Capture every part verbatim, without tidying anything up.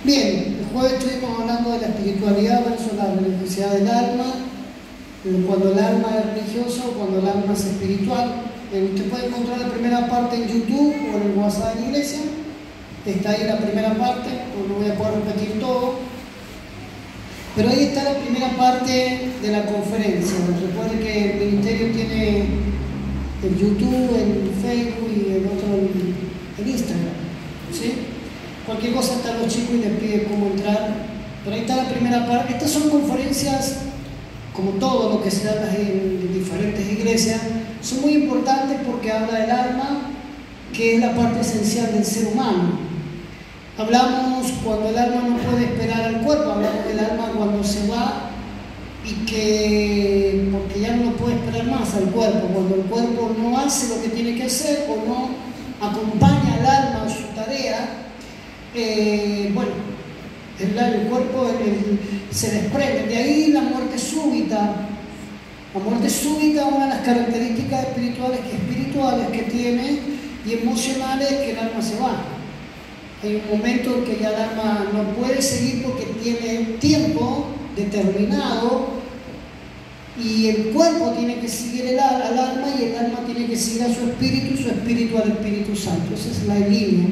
Bien, el jueves estuvimos hablando de la espiritualidad versus la religiosidad del alma, cuando el alma es religioso, cuando el alma es espiritual. Usted puede encontrar la primera parte en YouTube o en el WhatsApp de la iglesia. Está ahí la primera parte, no voy a poder repetir todo. Pero ahí está la primera parte de la conferencia. Recuerde que el ministerio tiene el YouTube, el Facebook y el otro el Instagram. ¿Sí? Cualquier cosa están los chicos y les pide cómo entrar. Pero ahí está la primera parte. Estas son conferencias, como todo lo que se da en diferentes iglesias, son muy importantes porque habla del alma, que es la parte esencial del ser humano. Hablamos cuando el alma no puede esperar al cuerpo, hablamos del alma cuando se va y que, porque ya no puede esperar más al cuerpo, cuando el cuerpo no hace lo que tiene que hacer o no acompaña al alma en su tarea. Eh, bueno, el, el cuerpo el, el, se desprende. De ahí la muerte súbita. La muerte súbita es una de las características espirituales que, espirituales que tiene y emocionales, que el alma se va. Hay un momento en que ya el alma no puede seguir porque tiene tiempo determinado y el cuerpo tiene que seguir el, al alma y el alma tiene que seguir a su espíritu y su espíritu al Espíritu Santo. Esa es la línea.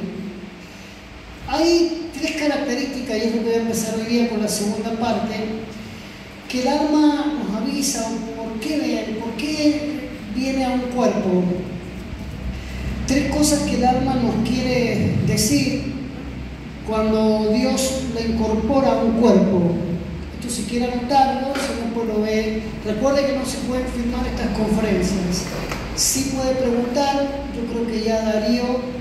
Hay tres características, y es lo que voy a empezar hoy día con la segunda parte, que el alma nos avisa por qué viene, por qué viene a un cuerpo. Tres cosas que el alma nos quiere decir cuando Dios la incorpora a un cuerpo. Esto si quiere anotarlo, si no pues lo ve. Recuerde que no se pueden filmar estas conferencias. Sí puede preguntar, yo creo que ya Darío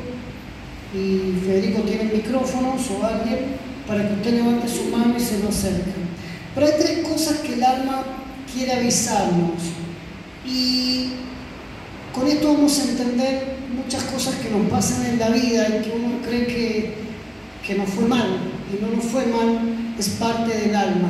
y Federico tienen micrófonos o alguien para que usted levante su mano y se lo acerque. Pero hay tres cosas que el alma quiere avisarnos y con esto vamos a entender muchas cosas que nos pasan en la vida y que uno cree que, que nos fue mal y no nos fue mal, es parte del alma.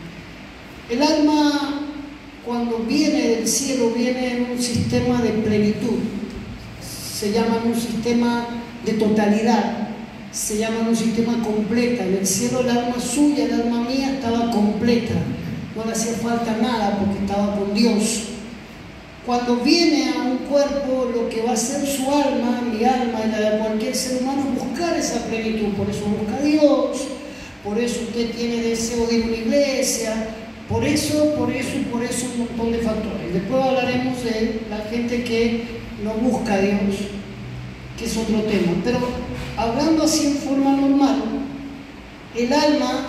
El alma cuando viene del cielo viene en un sistema de plenitud, se llama un sistema de totalidad, se llama un sistema completa. En el cielo el alma suya, el alma mía estaba completa, no le hacía falta nada porque estaba con Dios. Cuando viene a un cuerpo, lo que va a hacer su alma, mi alma y la de cualquier ser humano es buscar esa plenitud. Por eso busca a Dios, por eso usted tiene deseo de ir a una iglesia, por eso, por eso y por eso un montón de factores. Después hablaremos de la gente que no busca a Dios, que es otro tema. Pero hablando así en forma normal, el alma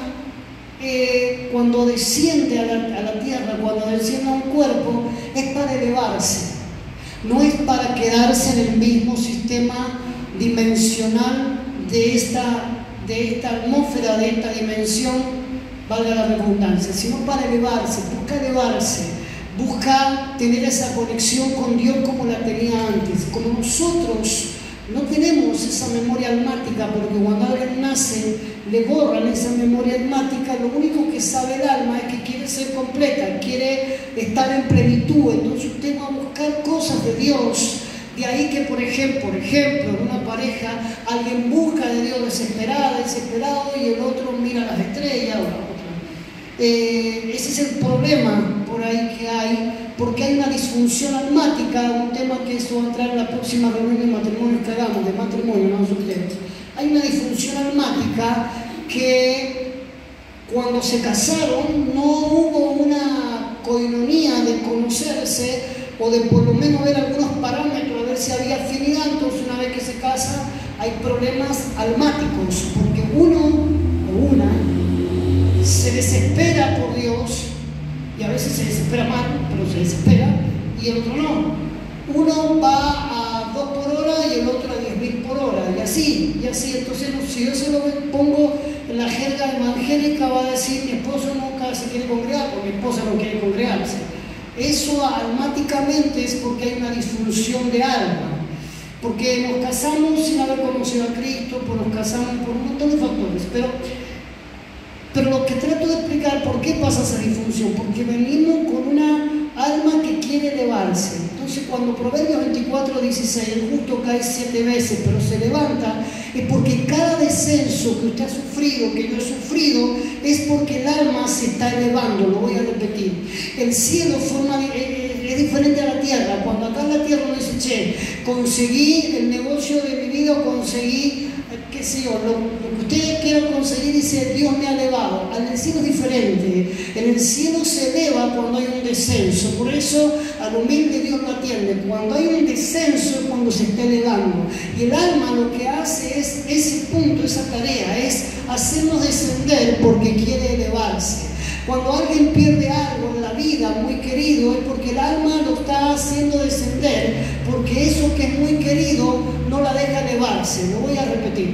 eh, cuando desciende a la, a la tierra, cuando desciende a un cuerpo, es para elevarse, no es para quedarse en el mismo sistema dimensional de esta, de esta atmósfera, de esta dimensión, valga la redundancia, sino para elevarse, busca elevarse, busca tener esa conexión con Dios como la tenía antes. Como nosotros no tenemos esa memoria almática, porque cuando alguien nace le borran esa memoria almática, lo único que sabe el alma es que quiere ser completa, quiere estar en plenitud. Entonces usted va a buscar cosas de Dios. De ahí que, por ejemplo, por ejemplo, en una pareja, alguien busca de Dios desesperada, desesperado, y el otro mira las estrellas o la otra. Eh, ese es el problema por ahí que hay, porque hay una disfunción almática, un tema que eso va a entrar en la próxima reunión de matrimonio que hagamos, de matrimonio, no ustedes. Hay una disfunción almática que cuando se casaron no hubo una coinonía de conocerse o de por lo menos ver algunos parámetros, a ver si había afinidad. Entonces una vez que se casa hay problemas almáticos, porque uno o una se desespera por Dios, y a veces se desespera mal, pero se desespera, y el otro no. Uno va a dos por hora y el otro a diez mil por hora, y así, y así. Entonces, si yo se lo pongo en la jerga evangélica, va a decir: mi esposo nunca se quiere congregar, porque mi esposa no quiere congregarse. Eso almáticamente es porque hay una disfunción de alma, porque nos casamos sin haber conocido a Cristo, pues nos casamos por un montón de factores. Pero Pero lo que trato de explicar por qué pasa esa disfunción, porque venimos con una alma que quiere elevarse. Entonces cuando Proverbios veinticuatro dieciséis, el justo cae siete veces, pero se levanta, es porque cada descenso que usted ha sufrido, que yo he sufrido, es porque el alma se está elevando. Lo voy a repetir. El cielo forma, eh, es diferente a la tierra. Cuando acá en la tierra uno dice, che, conseguí el negocio de mi vida, o conseguí, qué sé yo, lo, lo que ustedes quieran conseguir, dice, Dios me ha elevado. Al cielo es diferente. En el cielo se eleva cuando hay un descenso. Por eso al humilde Dios lo atiende. Cuando hay un descenso es cuando se está elevando. Y el alma lo que hace es ese punto, esa tarea, es hacernos descender porque quiere elevarse. Cuando alguien pierde algo en la vida muy querido es porque el alma lo está haciendo descender, porque eso que es muy querido no la deja elevarse. Lo voy a repetir.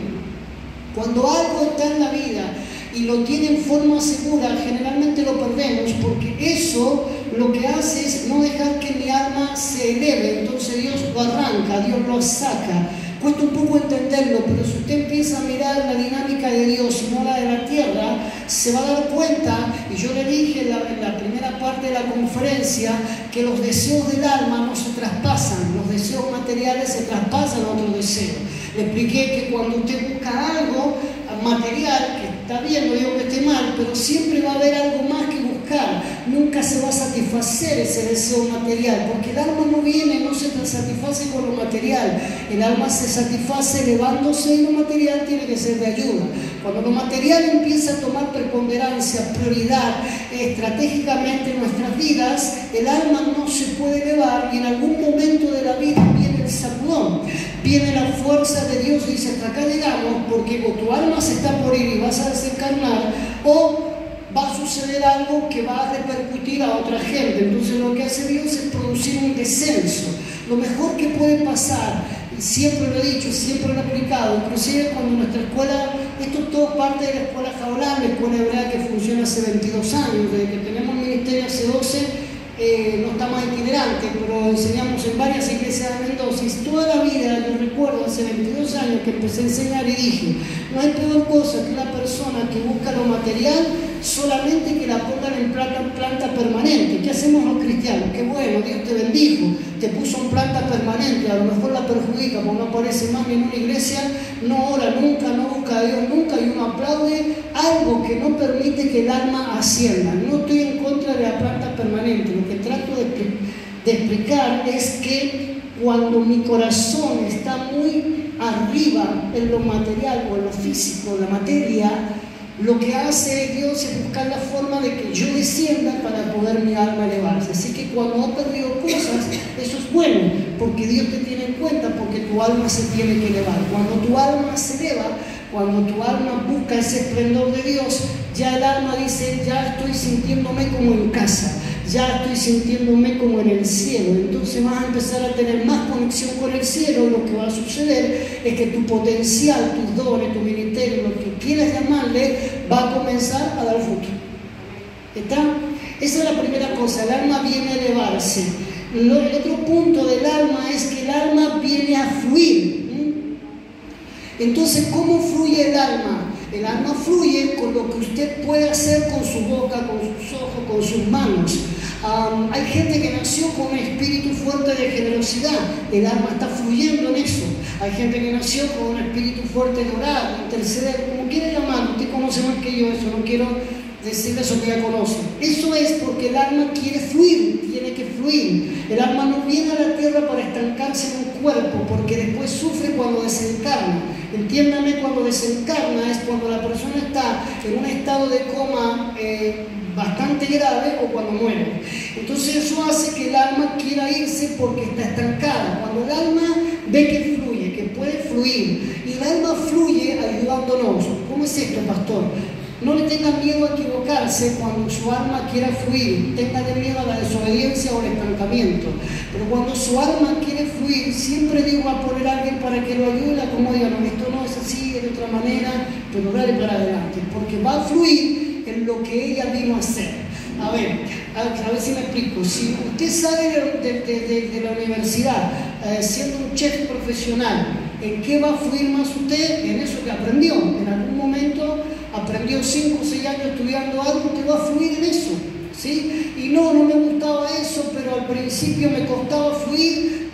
Cuando algo está en la vida y lo tiene en forma segura, generalmente lo perdemos, porque eso lo que hace es no dejar que mi alma se eleve. Entonces Dios lo arranca, Dios lo saca. Cuesta un poco entenderlo, pero si usted empieza a mirar la dinámica de Dios y no la de la tierra, se va a dar cuenta, y yo le dije en la, en la primera parte de la conferencia, que los deseos del alma no se traspasan, los deseos materiales se traspasan a otros deseos. Le expliqué que cuando usted busca algo material, que está bien, no digo que esté mal, pero siempre va a haber algo más que buscar. Nunca se va a satisfacer ese deseo material, porque el alma no viene, no se satisface con lo material. El alma se satisface elevándose y lo material tiene que ser de ayuda. Cuando lo material empieza a tomar preponderancia, prioridad estratégicamente en nuestras vidas, el alma no se puede elevar y en algún momento de la vida viene el sacudón, viene la fuerza de Dios y dice, hasta acá llegamos, porque o tu alma se está por ir y vas a desencarnar, o va a suceder algo que va a repercutir a otra gente. Entonces lo que hace Dios es producir un descenso. Lo mejor que puede pasar, y siempre lo he dicho, siempre lo he aplicado, inclusive cuando nuestra escuela, esto es todo parte de la escuela Jaulán, la escuela hebrea que funciona hace veintidós años, desde que tenemos ministerio hace doce, eh, no está más itinerante, pero enseñamos en varias iglesias de Mendoza, y toda la vida, yo recuerdo hace veintidós años que empecé a enseñar y dije, no hay peor cosa que una persona que busca lo material solamente que la pongan en planta, planta permanente. ¿Qué hacemos los cristianos? Qué bueno, Dios te bendijo, te puso en planta permanente, a lo mejor la perjudica porque no aparece más ni en una iglesia, no ora nunca, no busca a Dios nunca, y uno aplaude algo que no permite que el alma ascienda. No estoy en contra de la planta permanente, lo que trato de, de explicar es que cuando mi corazón está muy arriba en lo material o en lo físico, la materia, lo que hace Dios es buscar la forma de que yo descienda para poder mi alma elevarse. Así que cuando has perdido cosas, eso es bueno, porque Dios te tiene en cuenta, porque tu alma se tiene que elevar. Cuando tu alma se eleva, cuando tu alma busca ese esplendor de Dios, ya el alma dice, ya estoy sintiéndome como en casa, ya estoy sintiéndome como en el cielo. Entonces vas a empezar a tener más conexión con el cielo. Lo que va a suceder es que tu potencial, tus dones, tu ministerio, lo que quieras llamarle, va a comenzar a dar fruto. ¿Está? Esa es la primera cosa, el alma viene a elevarse. El otro punto del alma es que el alma viene a fluir. Entonces, ¿cómo fluye el alma? El alma fluye con lo que usted puede hacer con su boca, con sus ojos, con sus manos. Um, hay gente que nació con un espíritu fuerte de generosidad, el alma está fluyendo en eso. Hay gente que nació con un espíritu fuerte de orar, de interceder, como quiera llamarlo. Usted conoce más que yo eso, no quiero decirle eso que ya conoce. Eso es porque el alma quiere fluir, tiene que fluir. El alma no viene a la tierra para estancarse en un cuerpo, porque después sufre cuando desencarna. Entiéndame, cuando desencarna es cuando la persona está en un estado de coma eh, bastante grave o cuando muere. Entonces eso hace que el alma quiera irse porque está estancada. Cuando el alma ve que fluye, que puede fluir, y el alma fluye ayudándonos. ¿Cómo es esto, pastor? No le tenga miedo a equivocarse cuando su alma quiera fluir. Téngale miedo a la desobediencia o al estancamiento. Pero cuando su alma quiere fluir, siempre digo a poner a alguien para que lo ayude, como digan, no, esto no es así, es de otra manera, pero dale para adelante. Porque va a fluir en lo que ella vino a hacer. A ver, a, a ver si me explico. Si usted sale de, de, de, de la universidad eh, siendo un chef profesional, ¿en qué va a fluir más usted? En eso que aprendió. En algún momento aprendió cinco o seis años estudiando algo, usted va a fluir en eso, ¿sí? Y no, no me gustaba eso, pero al principio me costaba fluir,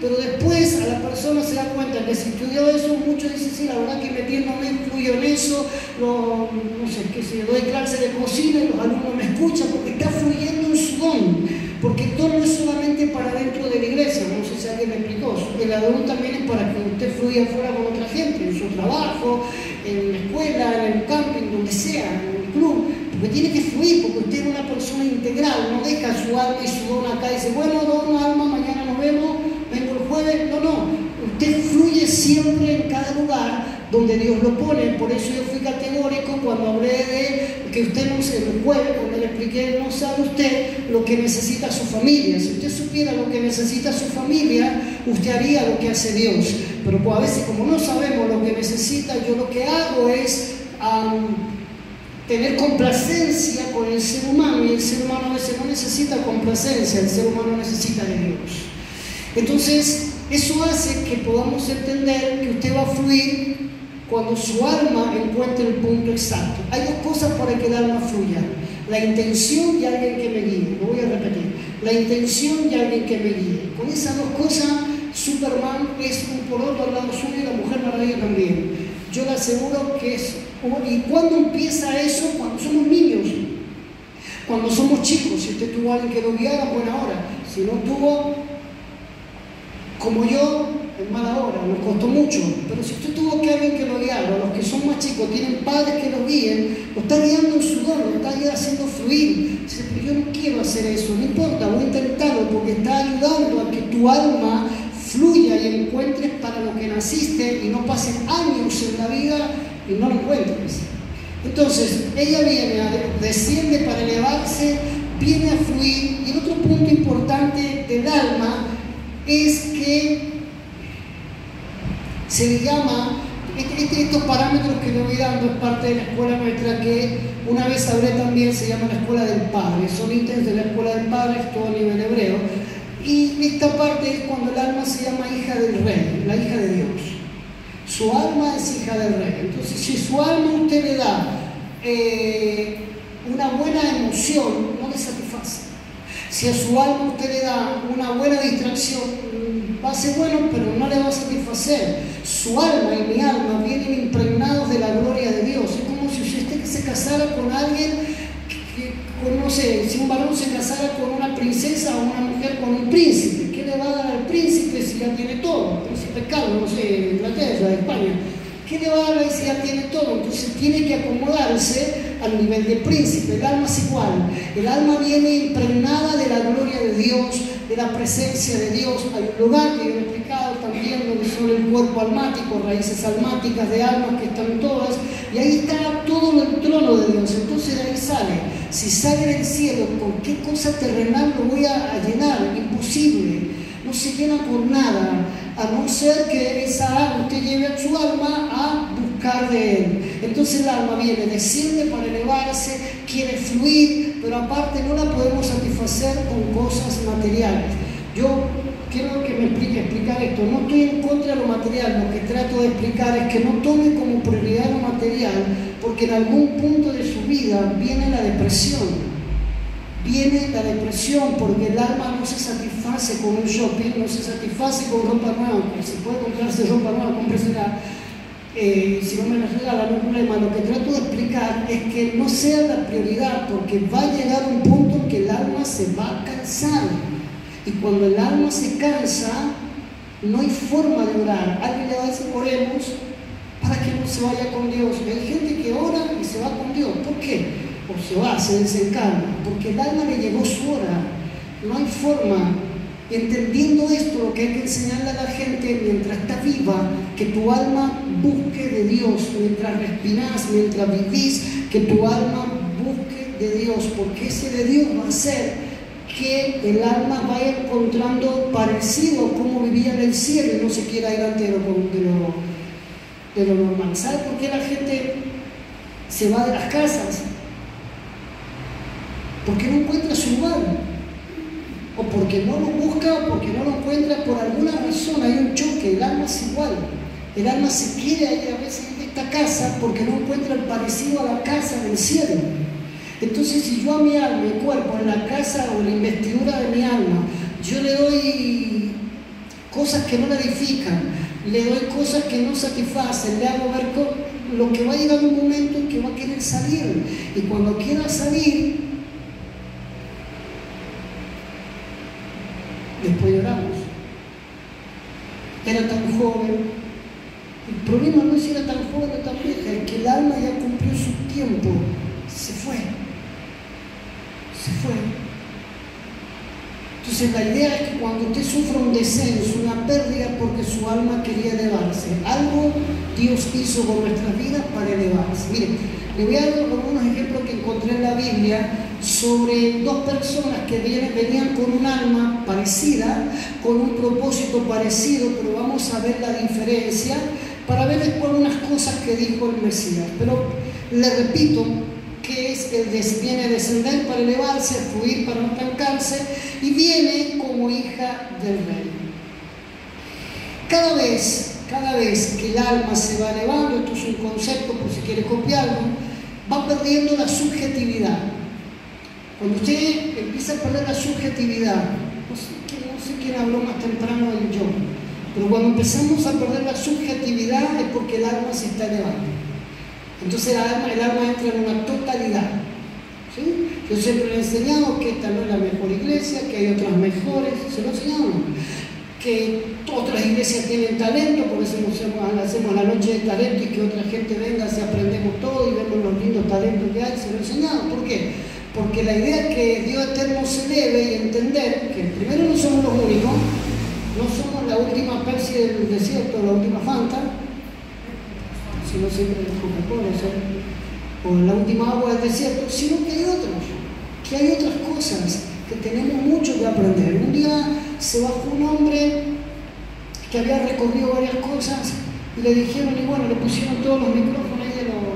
pero después a la persona se da cuenta que si estudió eso, muchos dicen, sí, la verdad que metiéndome influyo en eso, lo, no sé, que si doy clase de cocina y los alumnos me escuchan, porque está fluyendo en su don. Porque el don no es solamente para dentro de la iglesia, no sé si alguien me explicó, el don también es para que usted fluya afuera con otra gente, en su trabajo, en la escuela, en el camping, donde sea, en el club, porque tiene que fluir, porque usted es una persona integral, no deja su alma y su don acá y dice, bueno, don, alma, mañana nos vemos, vengo el jueves, no, no, usted fluye siempre en cada lugar donde Dios lo pone. Por eso yo fui categórico cuando hablé de que usted no se el jueves, cuando le expliqué, no sabe usted lo que necesita su familia. Si usted supiera lo que necesita su familia, usted haría lo que hace Dios. Pero pues, a veces como no sabemos lo que necesita, yo lo que hago es um, tener complacencia con el ser humano, y el ser humano a veces no necesita complacencia, el ser humano necesita de Dios. Entonces, eso hace que podamos entender que usted va a fluir cuando su alma encuentre el punto exacto. Hay dos cosas para que el alma fluya: la intención y alguien que me guíe. Lo voy a repetir: la intención y alguien que me guíe. Con esas dos cosas, Superman es un poroto al lado suyo y la Mujer Maravilla también. Yo le aseguro que es... ¿Y cuándo empieza eso? Cuando somos niños, cuando somos chicos. Si usted tuvo a alguien que lo guiara, buena hora. Si no tuvo, como yo, en mala hora, nos costó mucho. Pero si usted tuvo que alguien que lo guiara, los que son más chicos tienen padres que lo guíen, lo está guiando en su don, lo está haciendo fluir. Dice, pero yo no quiero hacer eso, no importa, voy a intentarlo, porque está ayudando a que tu alma fluya y encuentres para lo que naciste y no pasen años en la vida y no lo encuentres. Entonces, ella viene, a, desciende para elevarse, viene a fluir. Y el otro punto importante del alma es que se le llama, este, estos parámetros que le voy dando es parte de la escuela nuestra, que una vez hablé también, se llama la escuela del Padre. Son ítems de la escuela del Padre, es todo a nivel hebreo. Y esta parte es cuando el alma se llama hija del Rey, la hija de Dios. Su alma es hija del Rey. Entonces, si su alma usted le da eh, una buena emoción, no le satisface. Si a su alma usted le da una buena distracción, va a ser bueno, pero no le va a satisfacer. Su alma y mi alma vienen impregnados de la gloria de Dios. Es como si usted se casara con alguien, que, con, no sé, si un varón se casara con una princesa o una mujer con un príncipe. ¿Qué le va a dar al príncipe si ya tiene todo? El príncipe Carlos, no sé, de Inglaterra, de España. ¿Qué le va a dar si ya tiene todo? Entonces tiene que acomodarse al nivel del príncipe. El alma es igual. El alma viene impregnada de la gloria de Dios, de la presencia de Dios. Hay un lugar que yo he explicado también donde son el cuerpo almático, raíces almáticas de almas que están todas, y ahí está todo el trono de Dios. Entonces de ahí sale. Si sale del cielo, ¿con qué cosa terrenal lo voy a, a llenar? Imposible. No se llena por nada, a no ser que esa alma usted lleve a su alma a buscar de Él. Entonces el alma viene, desciende para elevarse, quiere fluir, pero aparte no la podemos satisfacer con cosas materiales. Yo quiero que me explique explicar esto. No estoy en contra de lo material, lo que trato de explicar es que no tome como prioridad lo material, porque en algún punto de su vida viene la depresión. Viene la depresión porque el alma no se satisface con un shopping, no se satisface con ropa nueva. Si puede comprarse ropa nueva, cómpresela. Eh, si no me la regala, no hay problema. Lo que trato de explicar es que no sea la prioridad, porque va a llegar un punto en que el alma se va a cansar. Y cuando el alma se cansa, no hay forma de orar. Alguien le va a decir, oremos para que no se vaya con Dios. Hay gente que ora y se va con Dios. ¿Por qué? O se va, se desencarna, porque el alma le llegó su hora. No hay forma. Entendiendo esto, lo que hay que enseñarle a la gente mientras está viva, que tu alma busque de Dios, mientras respirás, mientras vivís, que tu alma busque de Dios, porque ese de Dios va a hacer que el alma vaya encontrando parecido a cómo vivía en el cielo y no se quiera ir ante lo, de, lo, de lo normal. ¿Sabe por qué la gente se va de las casas? Porque no encuentra su lugar, o porque no lo busca, porque no lo encuentra, por alguna razón hay un choque. El alma es igual, el alma se quiere ir a veces en esta casa porque no encuentra el parecido a la casa del cielo. Entonces, si yo a mi alma, mi cuerpo, en la casa o en la investidura de mi alma, yo le doy cosas que no la edifican, le doy cosas que no satisfacen, le hago ver lo que va a llegar un momento en que va a querer salir. Y cuando quiera salir, después lloramos. Era tan joven. El problema no es si era tan joven o tan vieja, es que el alma ya cumplió su tiempo. Se fue. Se fue. Entonces la idea es que cuando usted sufra un descenso, una pérdida, porque su alma quería elevarse. Algo Dios hizo con nuestras vidas para elevarse. Miren, le voy a dar algunos ejemplos que encontré en la Biblia sobre dos personas que vienen, venían con un alma parecida, con un propósito parecido, pero vamos a ver la diferencia para ver después unas cosas que dijo el Mesías. Pero le repito, que es el des, viene a descender para elevarse, a fluir para no estancarse, y viene como hija del rey. Cada vez, cada vez que el alma se va elevando, esto es un concepto por si quiere copiarlo, va perdiendo la subjetividad. Cuando usted empieza a perder la subjetividad, no sé, no sé quién habló más temprano del yo, pero cuando empezamos a perder la subjetividad es porque el alma se está elevando. Entonces el alma, el alma entra en una totalidad. ¿Sí? Yo siempre le he enseñado que esta no es la mejor iglesia, que hay otras mejores, se lo enseñamos. Que otras iglesias tienen talento, por eso hacemos la noche de talento y que otra gente venga, si aprendemos todo y vemos los lindos talentos que hay, se lo he enseñado. ¿Por qué? Porque la idea es que Dios eterno se eleve y entender que primero no somos los únicos, no somos la última Pepsi del desierto, la última Fanta, sino siempre el Coca-Cola, o la última agua del desierto, sino que hay otros, que hay otras cosas, que tenemos mucho que aprender. Un día se bajó un hombre que había recorrido varias cosas y le dijeron, y bueno, le pusieron todos los micrófonos ahí de los,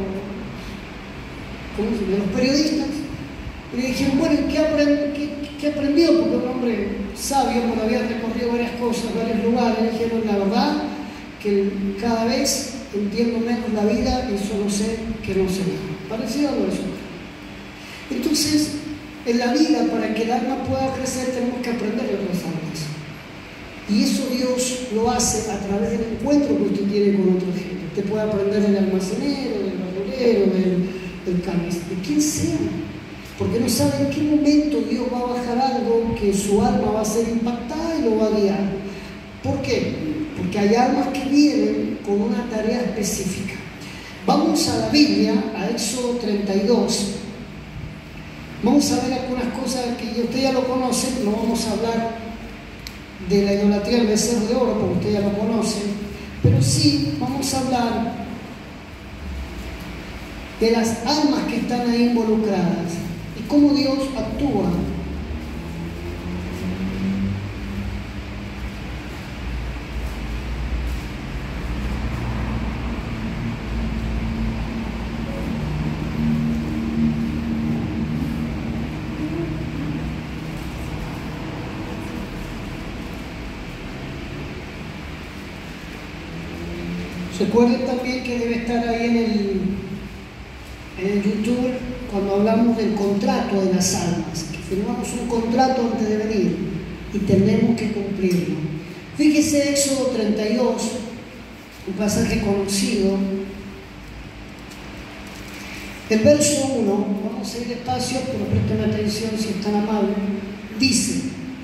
¿cómo se llama?, de los periodistas, y le dijeron, bueno, ¿qué, aprend qué, qué aprendió? Porque un hombre sabio, porque había recorrido varias cosas, varios lugares, le dijeron, la verdad, que cada vez entiendo menos la vida y solo sé que no sé nada. Parecido a eso. Entonces, en la vida, para que el alma pueda crecer, tenemos que aprender de otras almas. Y eso Dios lo hace a través del encuentro que usted tiene con otra gente. Usted puede aprender del almacenero, del verdurero, del, del carnicero, de quien sea. Porque no sabe en qué momento Dios va a bajar algo que su alma va a ser impactada y lo va a guiar. ¿Por qué? Porque hay almas que vienen con una tarea específica. Vamos a la Biblia, a Éxodo treinta y dos. Vamos a ver algunas cosas que usted ya lo conoce. No vamos a hablar de la idolatría del becerro de oro, porque usted ya lo conoce. Pero sí vamos a hablar de las almas que están ahí involucradas y cómo Dios actúa. Recuerden también que debe estar ahí en el, en el YouTube cuando hablamos del contrato de las almas, que firmamos un contrato antes de venir y tenemos que cumplirlo. Fíjese Éxodo treinta y dos, un pasaje conocido. El verso uno, vamos a ir despacio, pero presten atención si es tan amable, dice: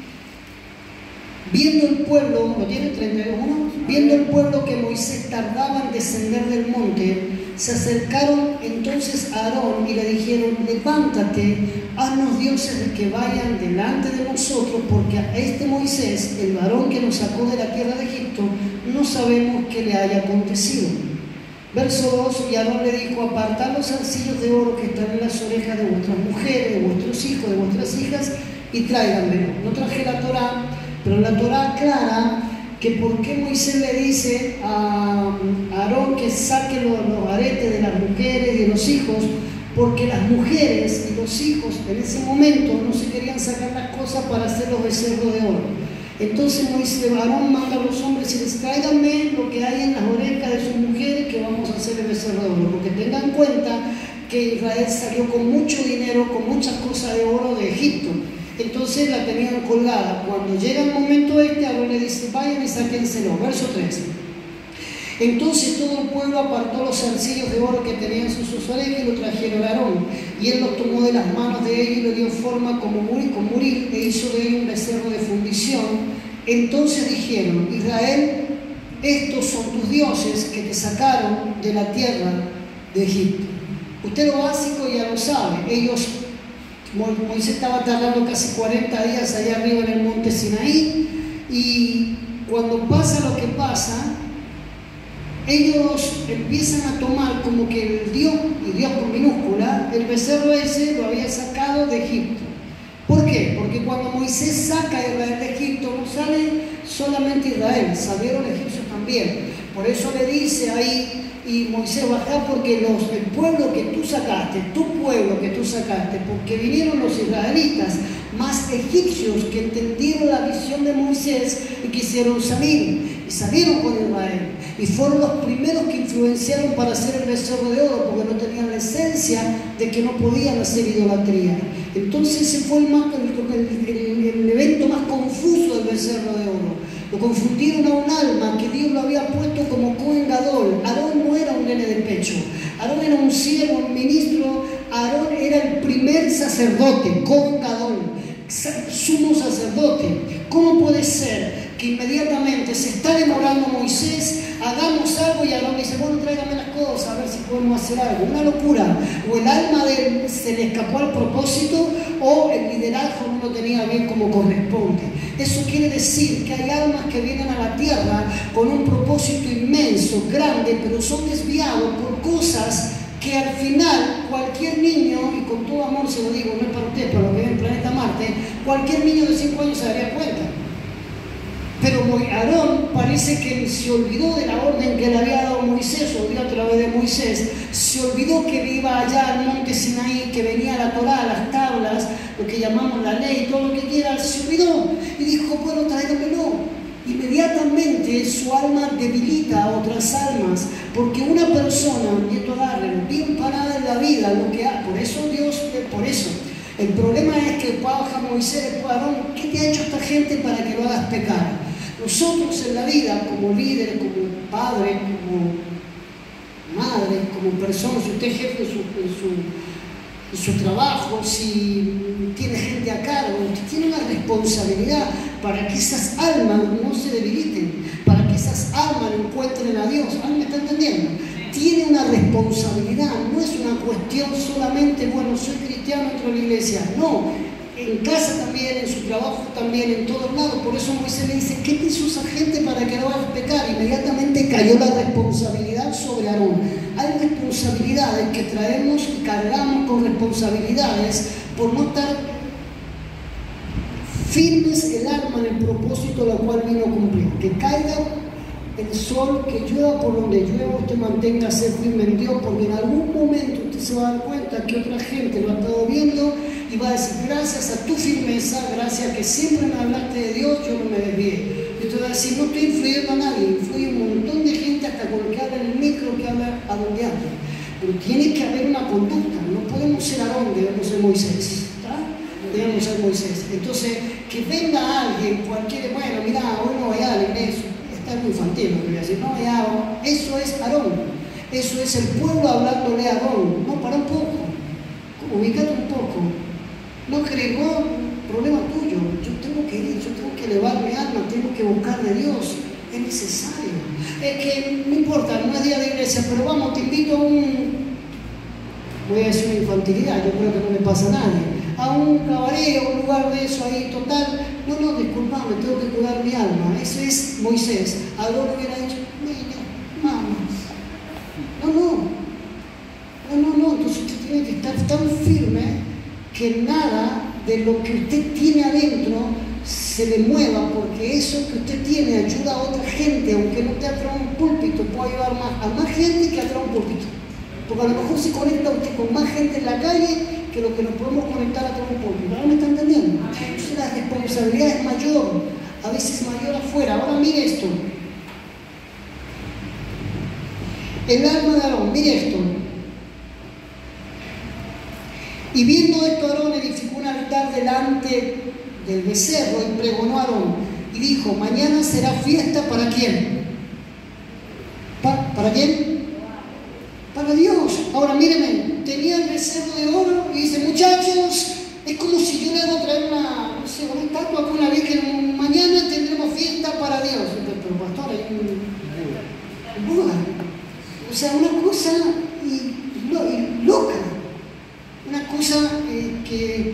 viendo el pueblo, ¿lo tiene? treinta y dos uno, viendo el pueblo que Moisés tardaba en descender del monte, se acercaron entonces a Aarón y le dijeron: levántate, haznos dioses de que vayan delante de nosotros, porque a este Moisés, el varón que nos sacó de la tierra de Egipto, no sabemos qué le haya acontecido. Verso dos, y Aarón le dijo: apartad los zarcillos de oro que están en las orejas de vuestras mujeres, de vuestros hijos, de vuestras hijas, y tráiganmelo. No traje la Torá, pero la Torá aclara que por qué Moisés le dice a Aarón que saque los, los aretes de las mujeres y de los hijos, porque las mujeres y los hijos en ese momento no se querían sacar las cosas para hacer los becerros de oro. Entonces Moisés, Aarón manda a los hombres y les: tráiganme lo que hay en las orejas de sus mujeres, que vamos a hacer el becerro de oro. Porque tengan en cuenta que Israel salió con mucho dinero, con muchas cosas de oro de Egipto. entonces la tenían colgada. Cuando llega el momento este, Aarón le dice, vayan y sáquenselo. Verso tres. Entonces todo el pueblo apartó los zarcillos de oro que tenían en sus orejas y lo trajeron a Aarón. Y él los tomó de las manos de ellos y le dio forma como Muril e hizo de él un becerro de fundición. Entonces dijeron, Israel, estos son tus dioses que te sacaron de la tierra de Egipto. Usted lo básico ya lo sabe. Ellos, Moisés estaba tardando casi cuarenta días allá arriba en el monte Sinaí, y cuando pasa lo que pasa, ellos empiezan a tomar como que el Dios, y Dios con minúscula, el becerro ese lo había sacado de Egipto. ¿Por qué? Porque cuando Moisés saca a Israel de Egipto, no sale solamente Israel, salieron egipcios también. Por eso le dice ahí, y Moisés, bajá porque los, el pueblo que tú sacaste, tu pueblo que tú sacaste, porque vinieron los israelitas, más egipcios que entendieron la visión de Moisés y quisieron salir, y salieron con Israel, y fueron los primeros que influenciaron para hacer el becerro de oro, porque no tenían la esencia de que no podían hacer idolatría. Entonces ese fue el, más, el, el, el evento más confuso del becerro de oro. Lo confundieron a un alma que Dios lo había puesto como Cohen Gadol. Aarón no era un nene de pecho. Aarón era un siervo, un ministro. Aarón era el primer sacerdote, Cohen Gadol, sumo sacerdote. ¿Cómo puede ser que inmediatamente se está demorando Moisés, hagamos algo, y Aarón dice, bueno, tráigame las cosas, a ver si podemos hacer algo? Una locura. O el alma de él se le escapó al propósito, o el liderazgo no lo tenía bien como corresponde. Eso quiere decir que hay almas que vienen a la tierra con un propósito inmenso, grande, pero son desviados por cosas que al final cualquier niño, y con todo amor se lo digo, no es para usted, para lo que ve en el planeta Marte, cualquier niño de cinco años se daría cuenta. Pero Aarón parece que se olvidó de la orden que le había dado Moisés, o dio a través de Moisés, se olvidó que iba allá al monte Sinaí, que venía la Torá, las tablas, lo que llamamos la ley, todo lo que quiera, se olvidó y dijo, bueno, tráigamelo. Inmediatamente su alma debilita a otras almas, porque una persona, y esto darle, bien parada en la vida, lo que ha, por eso Dios, por eso. El problema es que baja Moisés, después Aarón, ¿qué te ha hecho esta gente para que lo hagas pecar? Nosotros en la vida, como líderes, como padres, como madres, como personas, si usted es jefe en su, en su, en su trabajo, si tiene gente a cargo, usted tiene una responsabilidad para que esas almas no se debiliten, para que esas almas encuentren a Dios. ¿Alguien me está entendiendo? Tiene una responsabilidad, no es una cuestión solamente, bueno, soy cristiano, entro a la iglesia. No. En casa también, en su trabajo también, en todos lados. Por eso Moisés le dice, ¿qué te hizo esa gente para que no hagas pecar? Inmediatamente cayó la responsabilidad sobre Aarón. Hay responsabilidades que traemos y cargamos con responsabilidades por no estar firmes el alma en el propósito lo cual vino a cumplir. Que caiga el sol, que llueva por donde llueva, usted manténgase firme en Dios, porque en algún momento usted se va a dar cuenta que otra gente lo ha estado viendo y va a decir, gracias a tu firmeza, gracias a que siempre me hablaste de Dios, yo no me desvié. Y usted va a decir, no estoy influyendo a nadie, influye un montón de gente, hasta con el que habla en el micro, que habla a donde habla. Pero tiene que haber una conducta, no podemos ser Aarón, debemos ser Moisés. Debemos ser Moisés. Entonces, que venga alguien, cualquiera, bueno, mira, hoy no vaya a la iglesia. Es muy infantil lo que voy a decir, no, ya, eso es Aarón, eso es el pueblo hablándole a Aarón. No, para un poco, ubícate un poco, no crees, no, problema tuyo, yo tengo que ir, yo tengo que elevar mi alma, tengo que buscar de Dios, es necesario. Es que no importa, no es día de iglesia, pero vamos, te invito a un, voy a decir una infantilidad, yo creo que no le pasa a nadie, a un cabaret, a un lugar de eso ahí total. No, no, disculpame, tengo que cuidar mi alma. Ese es Moisés. Aarón hubiera dicho, niño, mamá. No, no. No, no, no. Entonces usted tiene que estar tan firme que nada de lo que usted tiene adentro se le mueva, porque eso que usted tiene ayuda a otra gente, aunque no te atrás un púlpito, puede ayudar más, a más gente que atrás un púlpito. Porque a lo mejor se conecta usted con más gente en la calle que lo que nos podemos conectar a todo un público. ¿No me está entendiendo? Entonces la responsabilidad es mayor, a veces mayor afuera. Ahora mire esto. El alma de Aarón, mire esto. Y viendo esto, Aarón edificó un altar delante del becerro y pregonó a Aarón y dijo: mañana será fiesta ¿para quién? ¿Pa ¿Para quién? Para Dios. Ahora mírenme, tenía el becerro de oro y dice: muchachos, es como si yo le hago traer una, no sé, una estatua con una virgen, mañana tendremos fiesta para Dios. Pero pastor, hay un, un Buda. O sea, una cosa y, lo, y loca. Una cosa eh, que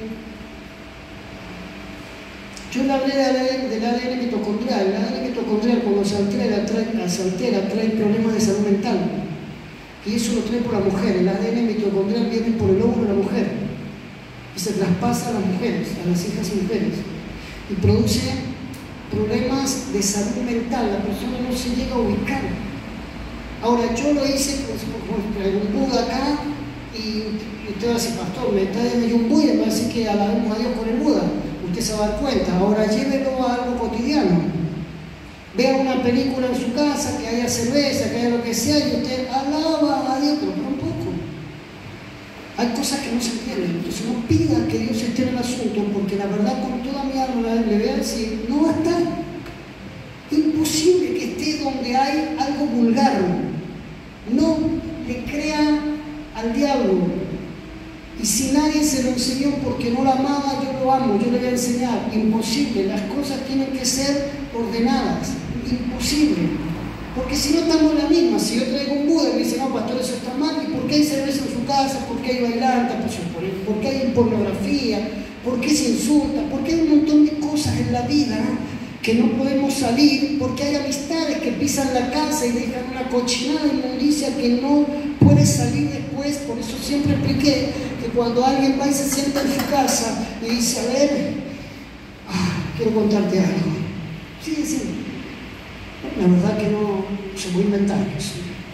yo le hablé del A D N mitocondrial. El A D N mitocondrial, cuando se altera, trae, se altera, trae problemas de salud mental. Y eso lo trae por la mujer. El A D N mitocondrial viene por el óvulo de la mujer y se traspasa a las mujeres, a las hijas y mujeres, y produce problemas de salud mental. La persona no se llega a ubicar. Ahora, yo lo hice, pues, traigo un Buda acá y usted va a decir: pastor, me está dando un Buda, me va a decir que alabemos a Dios con el Buda. Usted se va a dar cuenta. Ahora, llévelo a algo cotidiano. Vea una película en su casa, que haya cerveza, que haya lo que sea, y usted alaba a Dios, pero por un poco. Hay cosas que no se entienden. Entonces no pida que Dios esté en el asunto, porque la verdad, con toda mi alma le voy a decir: no va a estar. Imposible que esté donde hay algo vulgar. No le crea al diablo. Y si nadie se lo enseñó porque no lo amaba, yo lo amo, yo le voy a enseñar. Imposible. Las cosas tienen que ser ordenadas. Imposible. Porque si no estamos en la misma. Si yo traigo un Buda y me dice: no, pastor, eso está mal. ¿Y por qué hay cerveza en su casa? ¿Por qué hay bailantes? ¿Por qué hay pornografía? ¿Por qué se insulta? ¿Por qué hay un montón de cosas en la vida que no podemos salir? Porque hay amistades que pisan la casa y dejan una cochinada de inmundicia que no puede salir después. Por eso siempre expliqué que cuando alguien va y se sienta en su casa y dice: a ver, ah, quiero contarte algo. Sí, sí. La verdad que no se voy a inventar eso.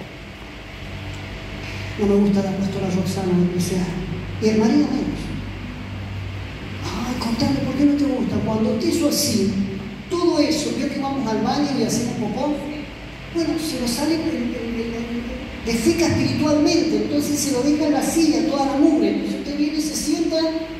No me gusta la pastora Roxana, lo que sea. Y el marido menos. Ay, contame, ¿por qué no te gusta? Cuando te hizo así, todo eso, vio que vamos al baño y hacemos popó, bueno, se lo sale de feca espiritualmente, entonces se lo deja en la silla, toda la mugre. Entonces usted viene y se sienta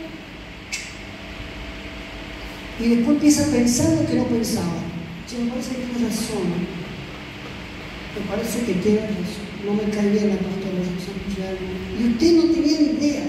y después empieza a pensar lo que no pensaba. Che, me parece que tiene razón. Me parece que tiene razón. No me cae bien la pastora Roxana. Y usted no tenía ni idea.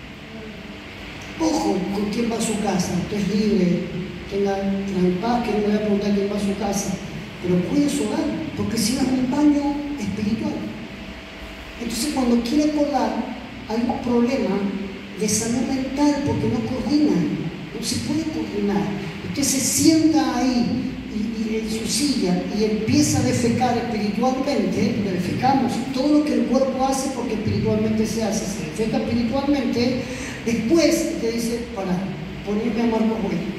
Ojo con quién va a su casa. Usted es libre. Tenga en paz, que no me voy a preguntar quién va a su casa, pero cuide su hogar, porque si no es un baño espiritual. Entonces, cuando quiere acordar, hay un problema de salud mental porque no coordina, no se puede coordinar. Usted se sienta ahí y, y en su silla y empieza a defecar espiritualmente, defecamos todo lo que el cuerpo hace porque espiritualmente se hace, se defeca espiritualmente. Después te dice: para, poneme a Marcos Güell.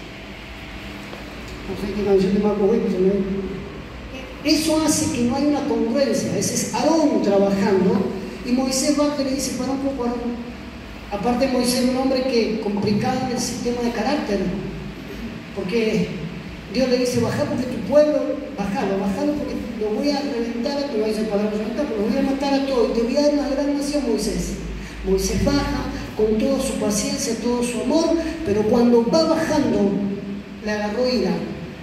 No sé qué canción de Marco Güell, eso hace que no haya una congruencia. Ese es Aarón trabajando y Moisés baja y le dice: para un poco, Aarón. Aparte, Moisés es un hombre que complicado en el sistema de carácter, porque Dios le dice: baja porque tu pueblo, bajalo, bajalo porque lo voy a reventar, te lo voy a separar, pero lo voy a matar a todos y te voy a dar una gran nación, Moisés. Moisés baja con toda su paciencia, todo su amor, pero cuando va bajando le agarró ira.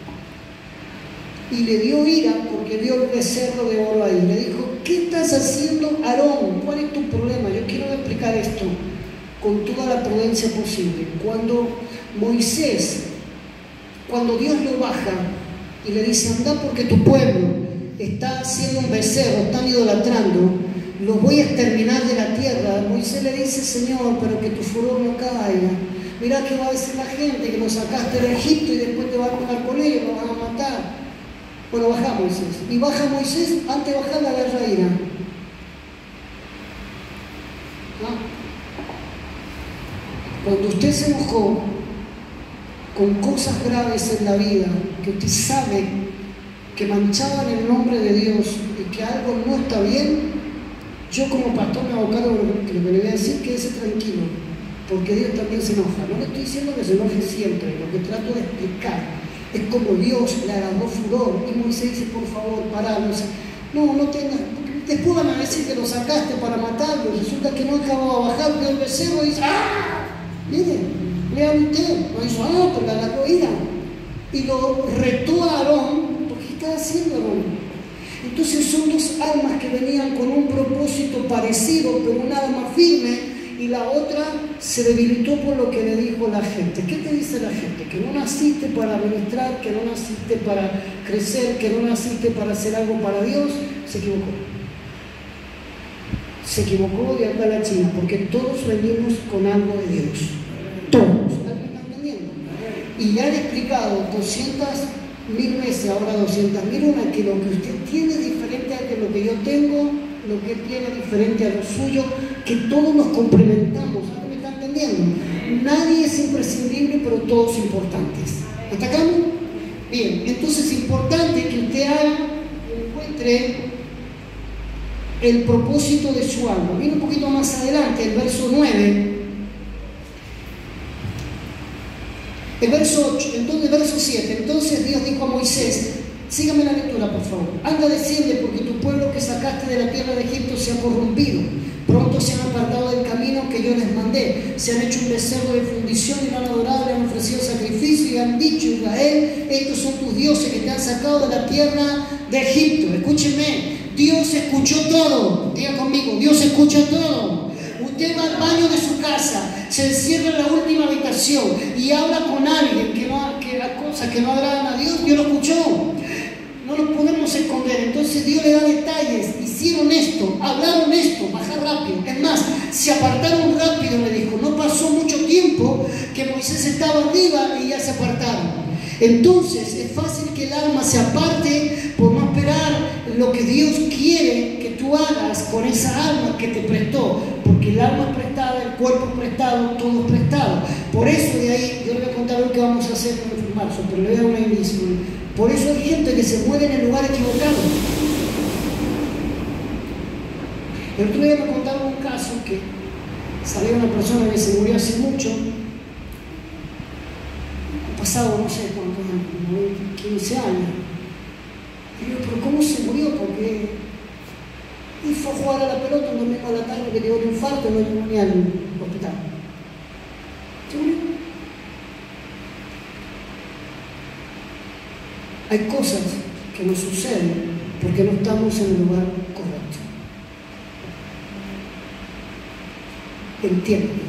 Y le dio ira porque vio el becerro de oro ahí. Le dijo: ¿qué estás haciendo, Aarón? ¿Cuál es tu problema? Yo quiero explicar esto con toda la prudencia posible. Cuando Moisés, cuando Dios lo baja y le dice: anda porque tu pueblo está haciendo un becerro, están idolatrando, los voy a exterminar de la tierra. Moisés le dice: Señor, pero que tu furor no caiga. Mirá que va a decir la gente que lo sacaste de Egipto y después te va a enojar con ellos, lo van a matar. Bueno, baja Moisés. Y baja Moisés, antes de bajar la agarra ira. ¿Ah? Cuando usted se enojó con cosas graves en la vida, que usted sabe que manchaban el nombre de Dios y que algo no está bien, yo como pastor me hago cargo de lo que le voy a decir, quédese tranquilo, porque Dios también se enoja. No le estoy diciendo que se enoje siempre, lo que trato de explicar es como Dios le agarró furor y Moisés dice: por favor, pará, no, no tengas, después van a decir que lo sacaste para matarlo, y resulta que no acababa de bajar, que el becerro dice, ¡ah! Miren, lean usted, no hizo, ah, pero la agarró ira. Y lo retó a Aarón, porque ¿qué estaba haciendo Aarón? Entonces son dos almas que venían con un propósito parecido, pero una alma firme, y la otra se debilitó por lo que le dijo la gente. ¿Qué te dice la gente? Que no naciste para ministrar, que no naciste para crecer, que no naciste para hacer algo para Dios. Se equivocó. Se equivocó de acá a la China, porque todos venimos con algo de Dios. Todos. ¿Están entendiendo? Y ya han explicado doscientas mil veces, ahora doscientas mil una, que lo que usted tiene es diferente a lo que yo tengo, lo que él tiene diferente a lo suyo, que todos nos complementamos. ¿Me está entendiendo? Nadie es imprescindible, pero todos importantes. ¿Está acá? Bien, entonces es importante que usted haga, encuentre el propósito de su alma. Viene un poquito más adelante, el verso nueve. El verso ocho, entonces el verso siete. Entonces Dios dijo a Moisés, sígame la lectura, por favor. Anda, desciende, porque tu pueblo que sacaste de la tierra de Egipto se ha corrompido. Pronto se han apartado del camino que yo les mandé. Se han hecho un becerro de fundición y lo han adorado, le han ofrecido sacrificio y han dicho, Israel, estos son tus dioses que te han sacado de la tierra de Egipto. Escúcheme, Dios escuchó todo. Diga conmigo, Dios escucha todo. Usted va al baño de su casa, se encierra en la última habitación y habla con alguien que no, que las cosas que no agradan a Dios, Dios lo escuchó. No lo podemos esconder. Entonces Dios le da detalles. Hicieron esto, hablaron esto, bajar rápido. Es más, se apartaron rápido, le dijo. No pasó mucho tiempo que Moisés estaba arriba y ya se apartaron. Entonces es fácil que el alma se aparte por no esperar lo que Dios quiere que tú hagas con esa alma que te prestó, porque el alma es prestada, el cuerpo es prestado, todo es prestado. Por eso de ahí, yo le voy a contar lo que vamos a hacer en marzo, pero le voy a dar un inicio. Por eso hay gente que se muere en el lugar equivocado. El otro día me contaron un caso que salió una persona que se murió hace mucho, ha pasado no sé cuántos años, quince años. Y yo, pero ¿cómo se murió? Porque y fue a jugar a la pelota un domingo a la tarde que dio un infarto y no llegó ni al hospital. Se murió. Hay cosas que nos suceden porque no estamos en el lugar correcto. Entiendo.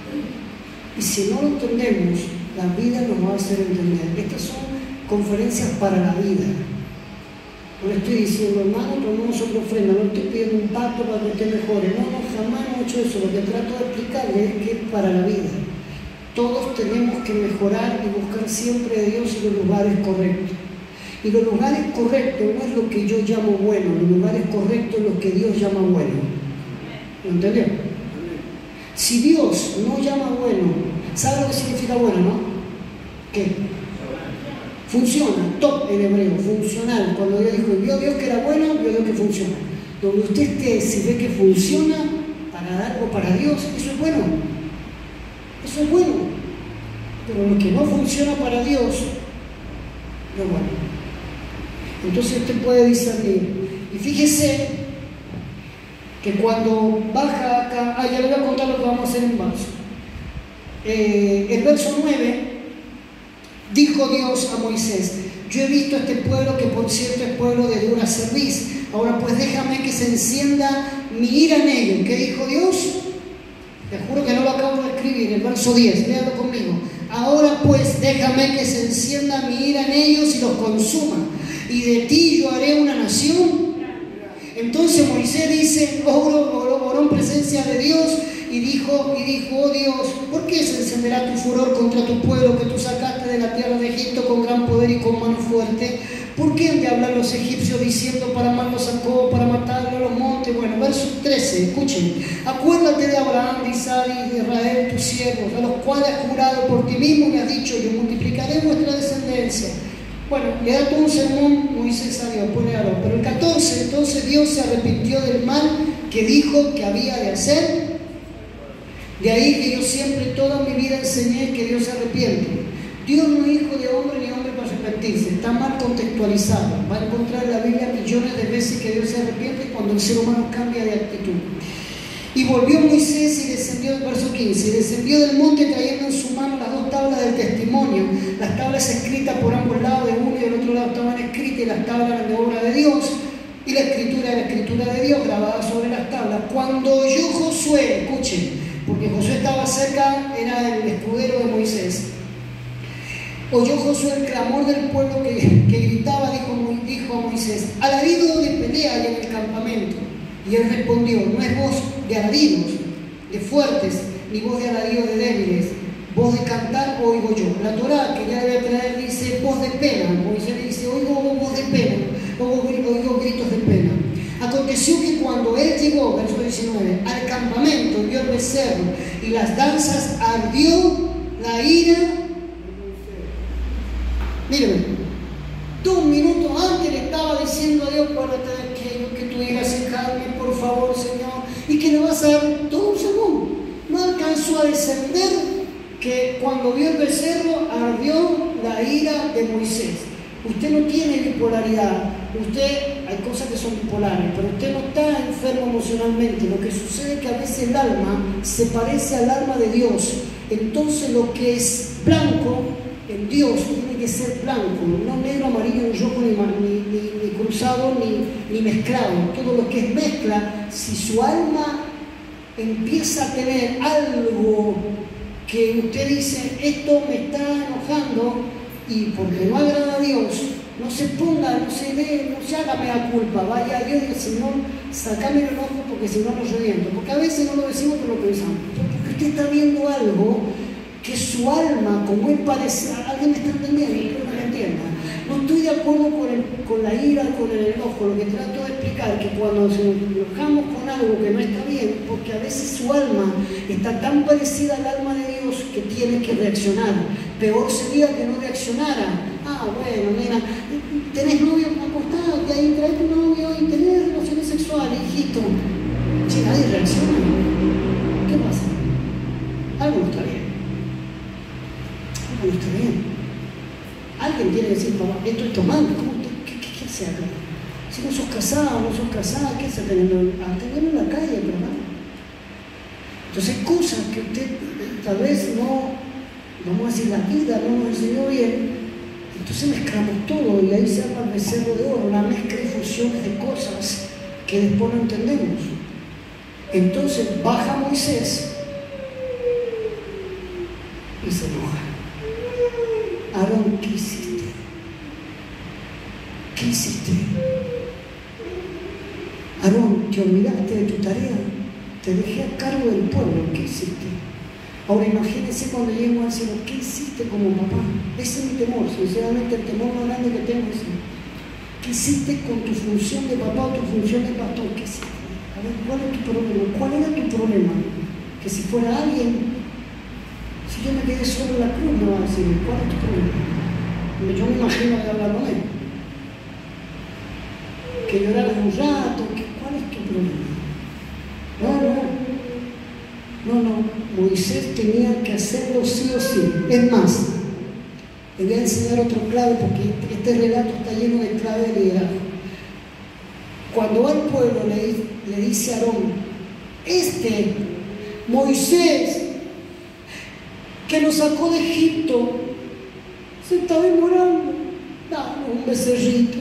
Y si no lo entendemos, la vida nos va a hacer entender. Estas son conferencias para la vida. No le estoy diciendo, hermano, tomemos otra ofrenda, no estoy pidiendo un pacto para que usted mejore. No, no, jamás no he hecho eso. Lo que trato de explicarle es que es para la vida. Todos tenemos que mejorar y buscar siempre a Dios en los lugares correctos. Y los lugares correctos no es lo que yo llamo bueno, los lugares correctos es lo que Dios llama bueno. ¿Lo entendió? Si Dios no llama bueno, ¿sabe lo que significa bueno, no? ¿Qué? Funciona, top en hebreo, funcional. Cuando Dios dijo, vio Dios que era bueno, vio Dios que funciona. Donde usted esté, si ve que funciona para algo para Dios, eso es bueno. Eso es bueno. Pero lo que no funciona para Dios, no es bueno. Entonces usted puede discernir. Y fíjese que cuando baja acá, ah, ya le voy a contar lo que vamos a hacer en marzo. Eh, el verso nueve, dijo Dios a Moisés, yo he visto a este pueblo que por cierto es pueblo de dura cerviz. Ahora pues déjame que se encienda mi ira en ellos. ¿Qué dijo Dios? Te juro que no lo acabo de escribir, el verso diez, léalo conmigo. Ahora pues déjame que se encienda mi ira en ellos y los consuma. Y de ti yo haré una nación. Entonces Moisés dice, oró, oró, oró en presencia de Dios y dijo, y dijo, oh Dios, ¿por qué se encenderá tu furor contra tu pueblo que tú sacaste de la tierra de Egipto con gran poder y con mano fuerte? ¿Por qué han de hablar los egipcios diciendo para amarlos a Jacob, para matarlo a los montes? Bueno, verso trece, escuchen. Acuérdate de Abraham, de Isaac y de Israel, tus siervos, a los cuales has jurado por ti mismo y has dicho, yo multiplicaré vuestra descendencia. Bueno, le da todo un sermón Moisés a Dios, pone a Aarón. Pero el catorce, entonces Dios se arrepintió del mal que dijo que había de hacer. De ahí que yo siempre toda mi vida enseñé que Dios se arrepiente. Dios no es hijo de hombre ni hombre para arrepentirse, está mal contextualizado. Va a encontrar en la Biblia millones de veces que Dios se arrepiente cuando el ser humano cambia de actitud. Y volvió Moisés y descendió del verso quince, y descendió del monte trayendo en su mano las dos tablas del testimonio, las tablas escritas por ambos lados, de uno y del otro lado estaban escritas, y las tablas eran de obra de Dios, y la escritura era la escritura de Dios grabada sobre las tablas. Cuando oyó Josué, escuchen, porque Josué estaba cerca, era el escudero de Moisés, oyó Josué el clamor del pueblo que, que gritaba, dijo, dijo a Moisés, alarido de pelea hay en el campamento. Y él respondió, no es voz de alaridos, de fuertes, ni voz de alaridos de débiles, voz de cantar oigo yo. La Torá, que ya debe traer, dice voz de pena. Moisés dice, oigo voz de pena, oigo, oigo gritos de pena. Aconteció que cuando él llegó, verso diecinueve, al campamento, vio el becerro y las danzas, ardió la ira. Mírenme, dos minutos antes le estaba diciendo a Dios, acuérdate de aquello que tú ibas a dejarme, por favor, Señor, y que le vas a dar todo un segundo. No alcanzó a descender que cuando vio el becerro ardió la ira de Moisés. Usted no tiene bipolaridad, usted, hay cosas que son bipolares, pero usted no está enfermo emocionalmente. Lo que sucede es que a veces el alma se parece al alma de Dios. Entonces lo que es blanco en Dios tiene que ser blanco, no negro, amarillo, ni rojo, ni, ni, ni, ni cruzado, ni, ni mezclado. Todo lo que es mezcla, si su alma empieza a tener algo que usted dice, esto me está enojando, y porque no agrada a Dios, no se ponga, no se dé, no se haga mea culpa, vaya a Dios y diga, Señor, sacame el enojo porque si no lo reviento. Porque a veces no lo decimos, pero lo pensamos. Porque usted está viendo algo que su alma, como es parecida, alguien me está entendiendo, creo que me entienda. No estoy de acuerdo con, el, con la ira, con el enojo. Lo que trato de explicar es que cuando nos enojamos con algo que no está bien, porque a veces su alma está tan parecida al alma de Dios que tiene que reaccionar. Peor sería que no reaccionara. Ah, bueno, mira, tenés novio acostado, ahí traes tu novio y tenés relaciones sexuales, hijito. Che, nadie reacciona. ¿Qué pasa? Algo no está bien. Algo no está bien. Alguien tiene que decir, papá, esto es tomando, ¿cómo te, qué, qué, ¿qué hace acá? Si no sos casado, no sos casada, ¿qué hace teniendo? A tenerlo en la calle, ¿verdad? Entonces, cosas que usted tal vez no, vamos a decir, la vida no nos enseñó bien, entonces mezclamos todo y ahí se llama el becerro de oro, una mezcla y fusiones de cosas que después no entendemos. Entonces, baja Moisés y se enoja. Aarón, ¿qué hiciste? ¿Qué hiciste? Aarón, ¿te olvidaste de tu tarea? Te dejé a cargo del pueblo, ¿qué hiciste? Ahora imagínense cuando lleguemos al cielo, ¿qué hiciste como papá? Ese es mi temor, sinceramente el temor más grande que tengo es ese. ¿Qué hiciste con tu función de papá o tu función de pastor? ¿Qué hiciste? A ver, ¿cuál es tu problema? ¿Cuál era tu problema? Que si fuera alguien, si yo me quedé solo en la cruz, me va a decir, ¿cuál es tu problema? Yo me imagino de hablar con él. Que lloraras un rato, que, ¿cuál es tu problema? No, no, no, no. Moisés tenía que hacerlo sí o sí. Es más, le voy a enseñar otro clave porque este relato está lleno de clave de liderazgo. Cuando al pueblo le, le dice a Aarón, este Moisés que nos sacó de Egipto se está demorando, dame un becerrito.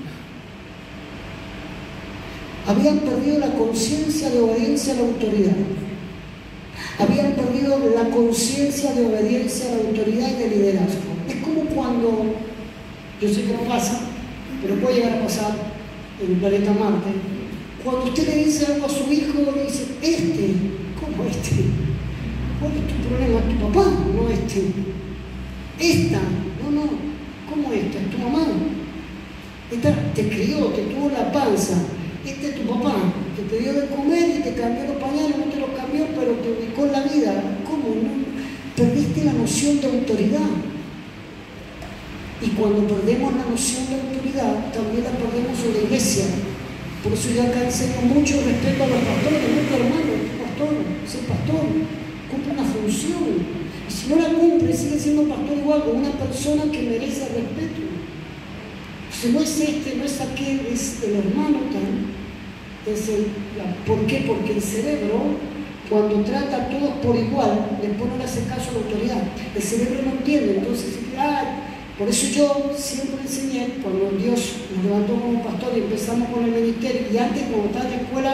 Habían perdido la conciencia de obediencia a la autoridad. Habían perdido la conciencia de obediencia a la autoridad y de liderazgo. Es como cuando, yo sé que no pasa, pero puede llegar a pasar en el planeta Marte, cuando usted le dice algo a su hijo, le dice, este, ¿cómo este? ¿Cuál es tu problema? ¿Tu papá? No este. Esta, no, no, ¿cómo esta? ¿Es tu mamá? Esta te crió, te tuvo la panza. Este es tu papá, que te dio de comer y te cambió los pañales, no te los cambió, pero te ubicó en la vida. ¿Cómo? No? Perdiste la noción de autoridad. Y cuando perdemos la noción de autoridad, también la perdemos en la iglesia. Por eso yo acá enseño mucho respeto a los pastores, no tu hermano, tu pastor, ser pastor. cumple una función. Y si no la cumple, sigue siendo pastor igual, como una persona que merece respeto. Si no es este, no es aquel, es el hermano tal. Es el, ¿por qué? Porque el cerebro, cuando trata a todos por igual, después no le hace caso a la autoridad. El cerebro no entiende, entonces, ah, por eso yo siempre enseñé, cuando Dios nos levantó como pastor y empezamos con el ministerio, y antes cuando estaba en la escuela,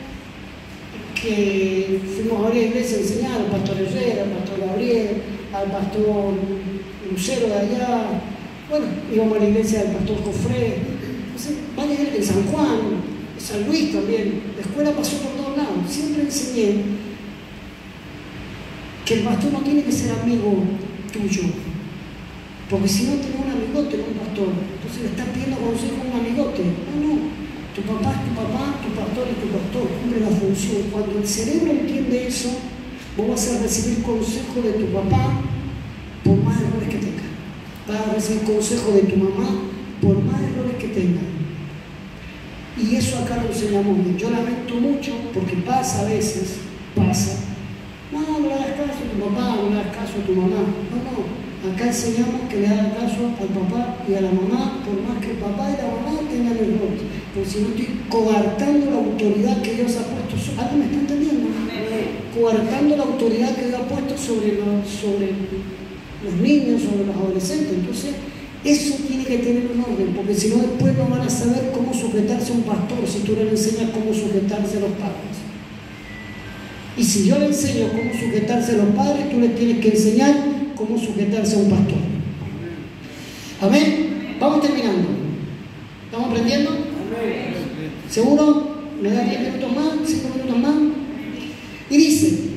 que fuimos a varias iglesias a enseñar, al pastor Herrera, al pastor Gabriel, al pastor Lucero de allá, bueno, íbamos a la iglesia del pastor Cofré, entonces, varias iglesias, en San Juan, San Luis también, la escuela pasó por todos lados. Siempre enseñé que el pastor no tiene que ser amigo tuyo, porque si no tenés un amigote, no un pastor, entonces le estás pidiendo consejo a un amigote. No, no, tu papá es tu papá, tu pastor es tu pastor, cumple la función. Cuando el cerebro entiende eso, vos vas a recibir consejo de tu papá por más errores que tenga, vas a recibir consejo de tu mamá por más errores que tenga. Y eso acá lo enseñamos bien. Yo lamento mucho porque pasa a veces, pasa, no, no le hagas caso a tu papá, no le hagas caso a tu mamá. No, no, acá enseñamos que le hagan caso al papá y a la mamá, por más que el papá y la mamá tengan errores. Porque si no estoy coartando la autoridad que Dios ha puesto, ¿alguien me está entendiendo? Coartando la autoridad que Dios ha puesto sobre los, sobre los niños, sobre los adolescentes. Entonces, eso tiene que tener un orden, porque si no después no van a saber cómo sujetarse a un pastor si tú le enseñas cómo sujetarse a los padres. Y si yo le enseño cómo sujetarse a los padres, tú les tienes que enseñar cómo sujetarse a un pastor. Amén. Vamos terminando. ¿Estamos aprendiendo? Amén. ¿Seguro? ¿Me da diez minutos más? ¿cinco minutos más? Y dice: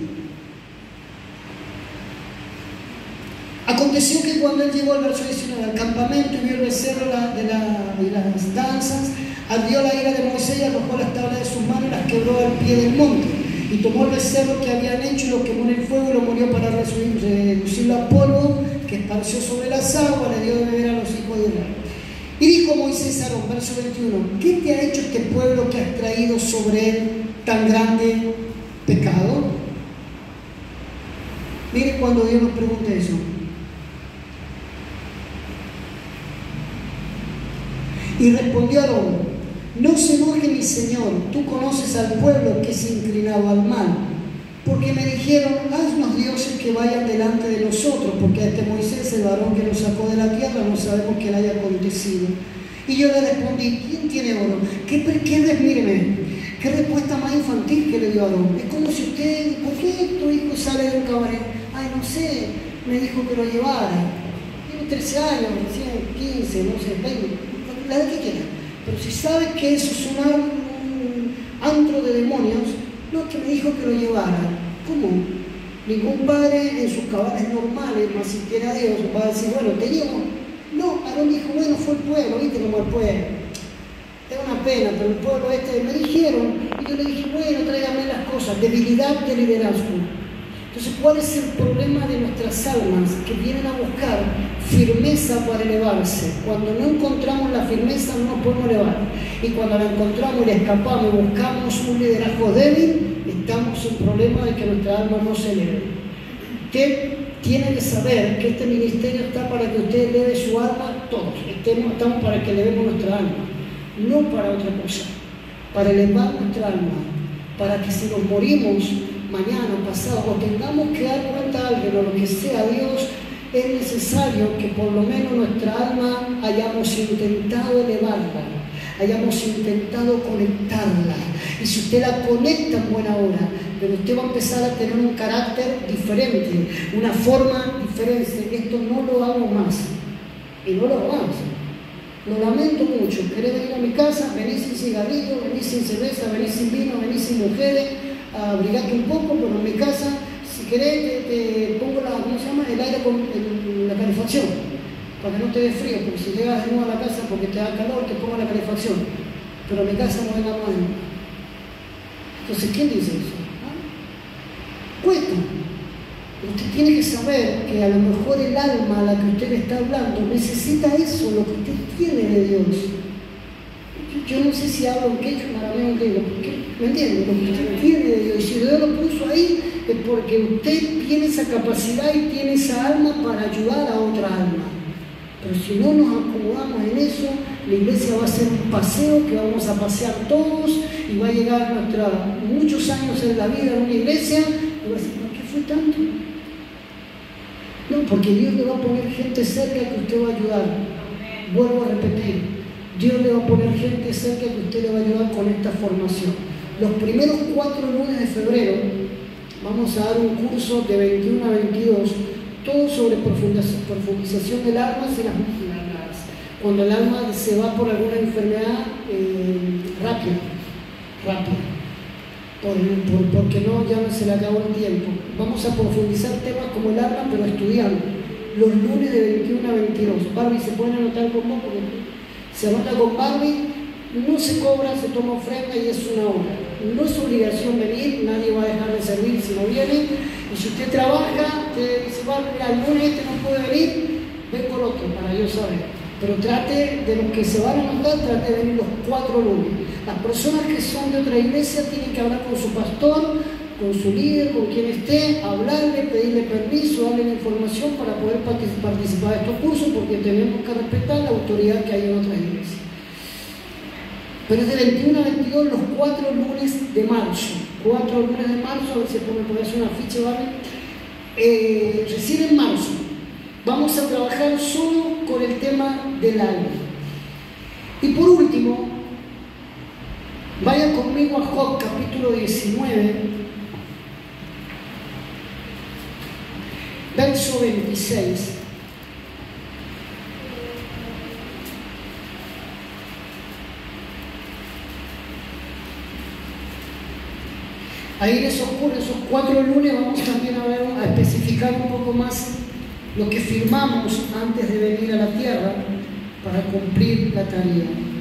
aconteció que cuando él llegó al verso diecinueve al campamento y vio el becerro de, la, de las danzas, ardió la ira de Moisés y arrojó las tablas de sus manos y las quebró al pie del monte. Y tomó el becerro que habían hecho y lo quemó en el fuego y lo murió para reducirlo a polvo que esparció sobre las aguas, le dio de beber a los hijos de Israel. Y dijo Moisés a Aarón, verso veintiuno: ¿qué te ha hecho este pueblo que has traído sobre él tan grande pecado? Mire cuando Dios nos pregunta eso. Y respondió Aarón: no se enoje mi señor, tú conoces al pueblo que se inclinaba al mal, porque me dijeron: haznos dioses que vayan delante de nosotros, porque a este Moisés, el varón que nos sacó de la tierra, no sabemos qué le haya acontecido. Y yo le respondí: ¿quién tiene oro? ¿Qué, qué, míreme, qué respuesta más infantil que le dio Aarón. Es como si usted: ¿por qué tu hijo sale de un cabaret? Ay, no sé, me dijo que lo llevara. Tiene trece años, quince, no sé, veinte. La de que quiera, pero si sabes que eso es un, un antro de demonios, no, que me dijo que lo llevara. ¿Cómo? Ningún padre en sus cabales normales, más si quiere a Dios, va a decir: bueno, te llevo. No, Aarón dijo: bueno, fue el pueblo, viste como el pueblo. Es una pena, pero el pueblo este me dijeron, y yo le dije: bueno, tráigame las cosas, debilidad de liderazgo. Entonces, ¿cuál es el problema de nuestras almas? Que vienen a buscar firmeza para elevarse. Cuando no encontramos la firmeza, no nos podemos elevar. Y cuando la encontramos y la escapamos y buscamos un liderazgo débil, estamos en problema de que nuestra alma no se eleve. Usted tiene que saber que este ministerio está para que usted eleve su alma, todos. Estemos, estamos para que elevemos nuestra alma, no para otra cosa. Para elevar nuestra alma, para que si nos morimos mañana, pasado, o tengamos que dar cuenta a alguien o lo que sea, Dios, es necesario que por lo menos nuestra alma hayamos intentado elevarla, hayamos intentado conectarla. Y si usted la conecta en buena hora, pero usted va a empezar a tener un carácter diferente, una forma diferente. Esto no lo hago más. Y no lo hago más. Lo lamento mucho. ¿Querés venir a mi casa? Venís sin cigarrillo, venís sin cerveza, venís sin vino, venís sin mujeres. Abrigate un poco, pero en mi casa, si querés, te, te pongo la, ¿cómo se llama? El aire con el, la calefacción, para que no te dé frío, porque si llegas de nuevo a la casa porque te da calor, te pongo la calefacción, pero en mi casa no venga más. Entonces, ¿quién dice eso? ¿Ah? Cuesta. Usted tiene que saber que a lo mejor el alma a la que usted le está hablando necesita eso, lo que usted tiene de Dios. yo no sé si hablo en quechua, en arameo, en griego, ¿me entiende? Lo que usted tiene de Dios, y si Dios lo puso ahí, es porque usted tiene esa capacidad y tiene esa alma para ayudar a otra alma. Pero si no nos acomodamos en eso, la iglesia va a ser un paseo que vamos a pasear todos y va a llegar nuestra, muchos años en la vida en una iglesia y va a decir, ¿por qué fue tanto? No, porque Dios le va a poner gente cerca que usted va a ayudar. Vuelvo a repetir, Dios le va a poner gente cerca que usted le va a ayudar con esta formación. Los primeros cuatro lunes de febrero vamos a dar un curso de veintiuno a veintidós, todo sobre profundización del alma, cuando el alma se va por alguna enfermedad eh, rápida, rápida, por, por, porque no, ya se le acabó el tiempo. Vamos a profundizar temas como el alma, pero estudiando. Los lunes de veintiuno a veintidós. Barbie, ¿se pueden anotar con vos? Porque se anota con Barbie, no se cobra, se toma ofrenda y es una hora. No es obligación venir, nadie va a dejar de servir si no viene. Y si usted trabaja, usted dice, bueno, mira, el lunes este no puede venir, ven con otro para yo saber. Pero trate de los que se van a anotar, trate de venir los cuatro lunes. Las personas que son de otra iglesia tienen que hablar con su pastor, con su líder, con quien esté, hablarle, pedirle permiso, darle la información para poder participar de estos cursos, porque tenemos que respetar la autoridad que hay en otras iglesias. Pero es de veintiuno a veintidós los cuatro lunes de marzo. Cuatro lunes de marzo, a ver si me puede hacer una ficha, ¿vale? Eh, recién en marzo vamos a trabajar solo con el tema del alma. Y por último, vaya conmigo a Job capítulo diecinueve, verso veintiséis. Ahí en esos, esos cuatro lunes vamos también a, ver, a especificar un poco más lo que firmamos antes de venir a la tierra para cumplir la tarea.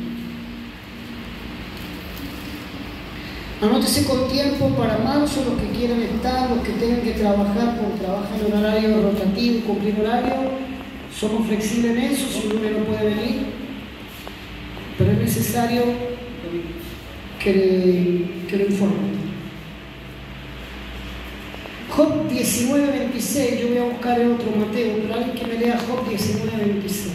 Anótese con tiempo para marzo, los que quieran estar, los que tengan que trabajar, porque trabajan en horario rotativo, cumplir horario, somos flexibles en eso, si uno no puede venir, pero es necesario que, le, que lo informen. Job diecinueve veintiséis, yo voy a buscar el otro Mateo, pero alguien que me lea Job diecinueve veintiséis.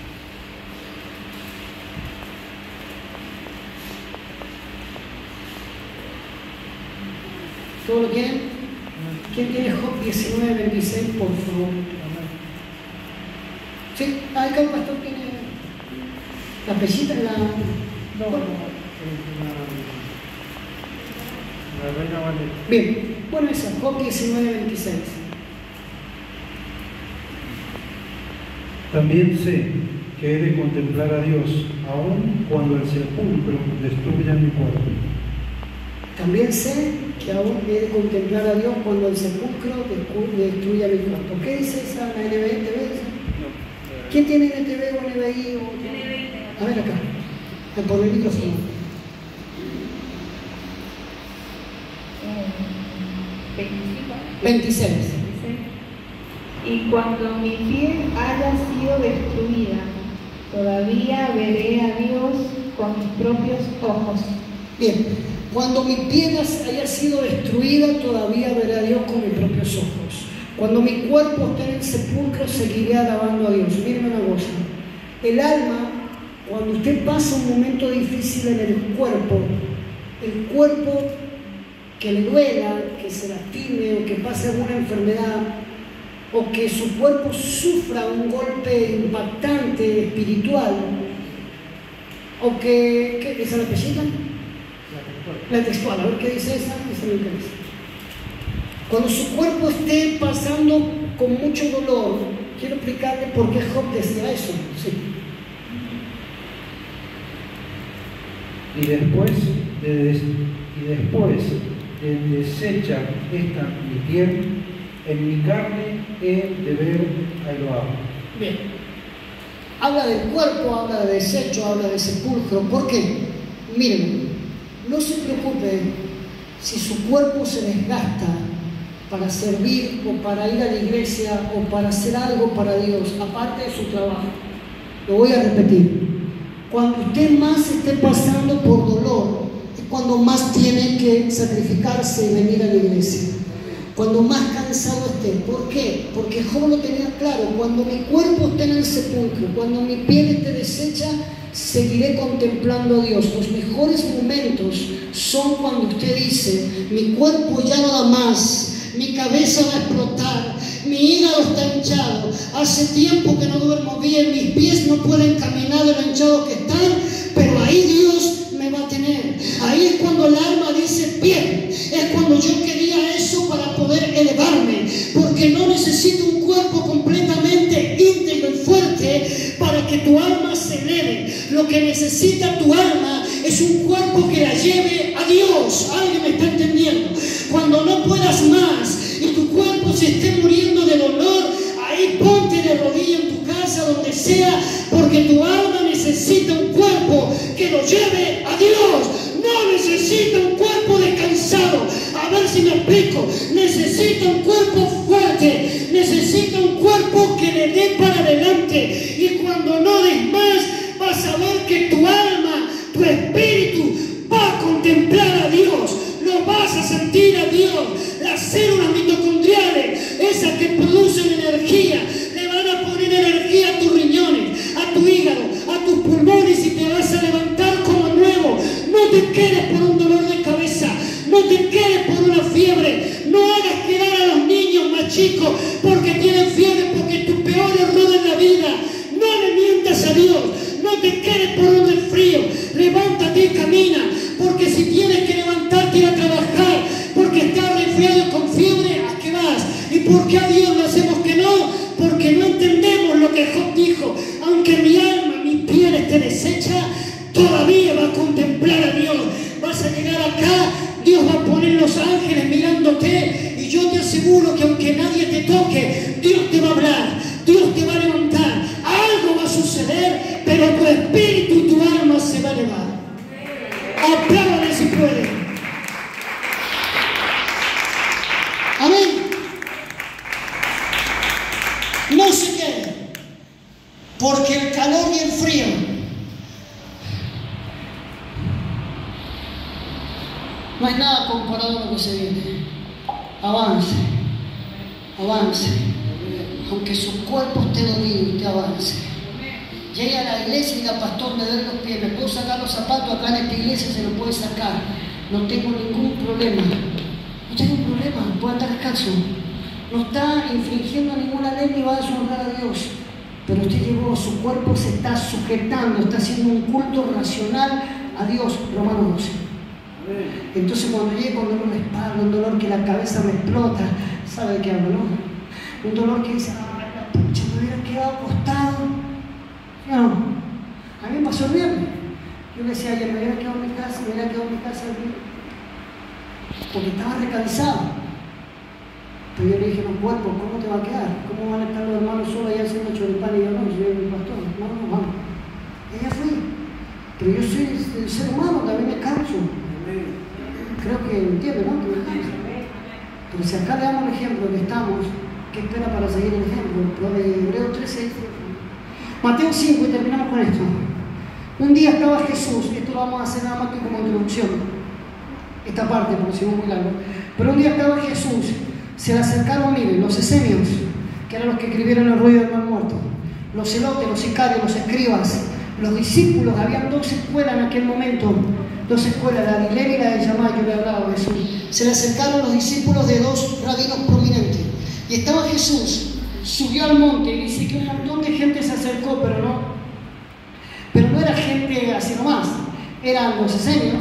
¿Todo lo tienen? ¿Quién tiene Job diecinueve veintiséis, por favor? Sí, acá el pastor tiene la pellita en la... No, no, bien, bueno, esa, Job diecinueve veintiséis. También sé que he de contemplar a Dios, aun cuando el sepulcro destruya mi cuerpo. También sé que aún he de contemplar a Dios cuando el sepulcro destruya mi cuerpo. ¿Qué dice esa N B I? ¿N T V? ¿Quién tiene N T V o N B I? O... A ver acá, por el micrófono. veintiséis. Y cuando mi piel haya sido destruida, todavía veré a Dios con mis propios ojos. Bien, cuando mi piel haya sido destruida, todavía veré a Dios con mis propios ojos. Cuando mi cuerpo esté en el sepulcro, seguiré alabando a Dios. Miren una cosa, el alma, cuando usted pasa un momento difícil en el cuerpo, el cuerpo que le duela, que se lastime o que pase alguna enfermedad o que su cuerpo sufra un golpe impactante espiritual o que... ¿qué, ¿esa es la pellita? La textual, a ver qué dice esa, esa me interesa. Cuando su cuerpo esté pasando con mucho dolor, quiero explicarle por qué Job decía eso. Sí. Y después de, y después de desechar esta mi piel, en mi carne he de ver a Elohim. Bien. Habla del cuerpo, habla de desecho, habla de sepulcro. ¿Por qué? Miren, no se preocupe si su cuerpo se desgasta para servir o para ir a la iglesia o para hacer algo para Dios, aparte de su trabajo. Lo voy a repetir. Cuando usted más esté pasando por dolor, es cuando más tiene que sacrificarse y venir a la iglesia. Cuando más cansado esté. ¿Por qué? Porque Job lo tenía claro. Cuando mi cuerpo esté en el sepulcro, cuando mi piel esté deshecha, seguiré contemplando a Dios. Los mejores momentos son cuando usted dice: mi cuerpo ya no da más, mi cabeza va a explotar, mi hígado está hinchado, hace tiempo que no duermo bien, mis pies no pueden caminar de lo hinchado que están, pero ahí Dios me va a tener. Ahí es cuando el alma dice: bien, es cuando yo quería eso para poder elevarme, porque no necesito un cuerpo completamente íntegro y fuerte para que tu alma se eleve. Lo que necesita tu alma es un cuerpo que la lleve a Dios. ¿Alguien me está entendiendo? Cuando no puedas más y tu cuerpo se esté muriendo de dolor, ahí ponte de rodillas en tu casa, donde sea, porque tu alma necesita un cuerpo que lo lleve a Dios. No necesita un cuerpo descansado. A ver si me explico. Necesita un cuerpo fuerte. Necesita un cuerpo que le dé para adelante. Y cuando no des más, vas a ver que tu alma, tu espíritu, va a contemplar a Dios. Lo vas a sentir a Dios. Las células mitocondriales, esas que producen energía, le van a poner energía a tus riñones, a tu hígado, a tus pulmones, y te vas a levantar como nuevo. No te quedes por un dolor de cabeza, no te quedes por una fiebre, no hagas quedar a los niños más chicos porque tienen fiebre, porque tu peor error en la vida. No le mientas a Dios, no te quedes por un resfrío, levántate y camina, porque si tienes que levantarte y ir a trabajar porque estás resfriado y con fiebre, ¿a qué vas? ¿Y por qué a Dios le hacemos que no? Porque no entendemos lo que Job dijo: aunque mi alma, mi piel esté deshecha, todavía va a contemplar a Dios. Vas a llegar acá, Dios va a poner los ángeles mirándote, y yo te aseguro que aunque nadie te toque, Dios te va a hablar, Dios te va a levantar, algo va a suceder, pero tu espíritu y tu alma se va a elevar. Apláudale si puede. Amén. No se quede, porque el calor y el frío no hay nada comparado a lo que se viene. Avance, avance, aunque su cuerpo esté dolido, usted avance. Llegue a la iglesia y diga: pastor, me duelen los pies, me puedo sacar los zapatos, acá en esta iglesia se los puede sacar, no tengo ningún problema. No tengo problema, puede estar descalzo. No está infringiendo ninguna ley ni va a deshonrar a Dios. Pero usted llegó, su cuerpo se está sujetando, está haciendo un culto racional a Dios. Romanos doce. Entonces cuando llegue con dolor de espalda, un dolor que la cabeza me explota, ¿sabe de qué hablo, no? Un dolor que dice: ay, la pucha, me hubiera quedado acostado. No, a mí me pasó el viernes. Yo le decía ayer: me hubiera quedado en mi casa, me hubiera quedado en mi casa el viernes, porque estaba recansado. Pero yo le dije: no, cuerpo, ¿cómo te va a quedar? ¿Cómo van a estar los hermanos solos allá haciendo choripán? Y yo: no, yo soy el pastor. No, no, vamos. Y ella fue. Pero yo soy el ser humano, también me canso. Creo que entiende, ¿no? Que me canso. Pero si acá le damos el ejemplo que estamos, ¿qué espera para seguir el ejemplo? Hebreos trece. Mateo cinco, y terminamos con esto. Un día estaba Jesús, esto lo vamos a hacer nada más que como introducción, esta parte, porque si no es muy largo. Pero un día estaba Jesús, se le acercaron, miren, los esenios, que eran los que escribieron el rollo del mal muerto, los celotes, los sicarios, los escribas, los discípulos. Habían dos escuelas en aquel momento, dos escuelas, la de Levi y la de Shammai. Yo le hablaba de eso. Se le acercaron los discípulos de dos rabinos prominentes, y estaba Jesús, subió al monte, y dice que un montón de gente se acercó, pero no, pero no era gente así nomás, eran los esenios,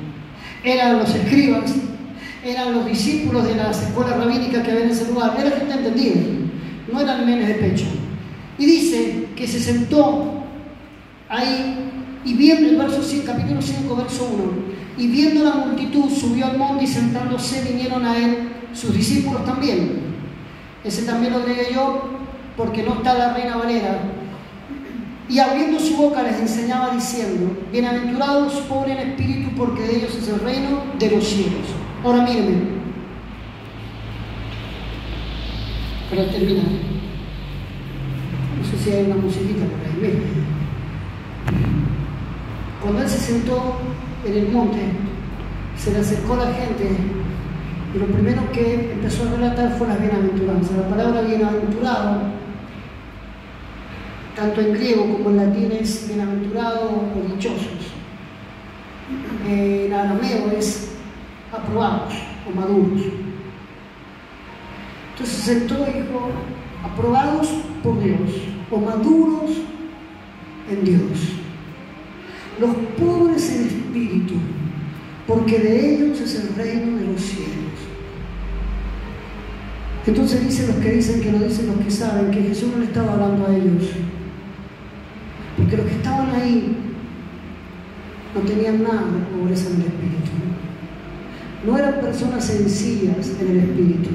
eran los escribas, eran los discípulos de las escuelas rabínicas que había en ese lugar. Era gente entendida, no eran menes de pecho. Y dice que se sentó ahí, y viendo el verso cinco, capítulo cinco, verso uno, y viendo la multitud subió al monte, y sentándose vinieron a él sus discípulos también. Ese también lo agregué yo porque no está la Reina Valera. Y abriendo su boca les enseñaba diciendo: bienaventurados los pobres en espíritu, porque de ellos es el reino de los cielos. Ahora mírenme, para terminar, no sé si hay una musiquita por ahí. Miren. Cuando él se sentó en el monte, se le acercó la gente y lo primero que empezó a relatar fue las bienaventuranzas. La palabra bienaventurado, tanto en griego como en latín, es bienaventurado o dichosos. En arameo es aprobados o maduros. Entonces se sentó y dijo, aprobados por Dios o maduros en Dios, los pobres en espíritu, porque de ellos es el reino de los cielos. Entonces dicen los que dicen que lo dicen los que saben que Jesús no le estaba hablando a ellos, porque los que estaban ahí no tenían nada de pobreza en el espíritu, no eran personas sencillas en el espíritu,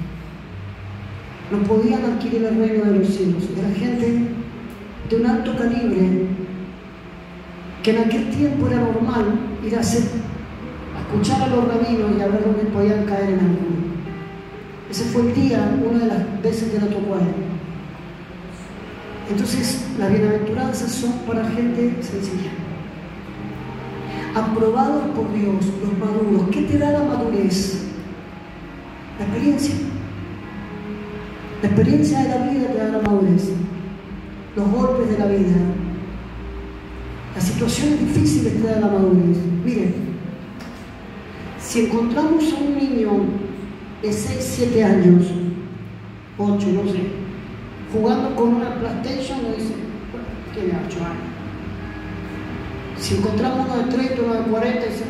no podían adquirir el reino de los cielos, era gente de un alto calibre, que en aquel tiempo era normal ir a, hacer, a escuchar a los rabinos y a ver dónde podían caer en algo. Ese fue el día, una de las veces que lo tocó a él. Entonces, las bienaventuranzas son para gente sencilla. Aprobados por Dios, los maduros. ¿Qué te da la madurez? La experiencia. La experiencia de la vida te da la madurez. Los golpes de la vida. Las situaciones difíciles te dan la madurez. Miren, si encontramos a un niño de seis, siete años, ocho, no sé, jugando con una PlayStation, nos dice, tiene ocho años. Si encontramos uno de treinta, uno de cuarenta, dice,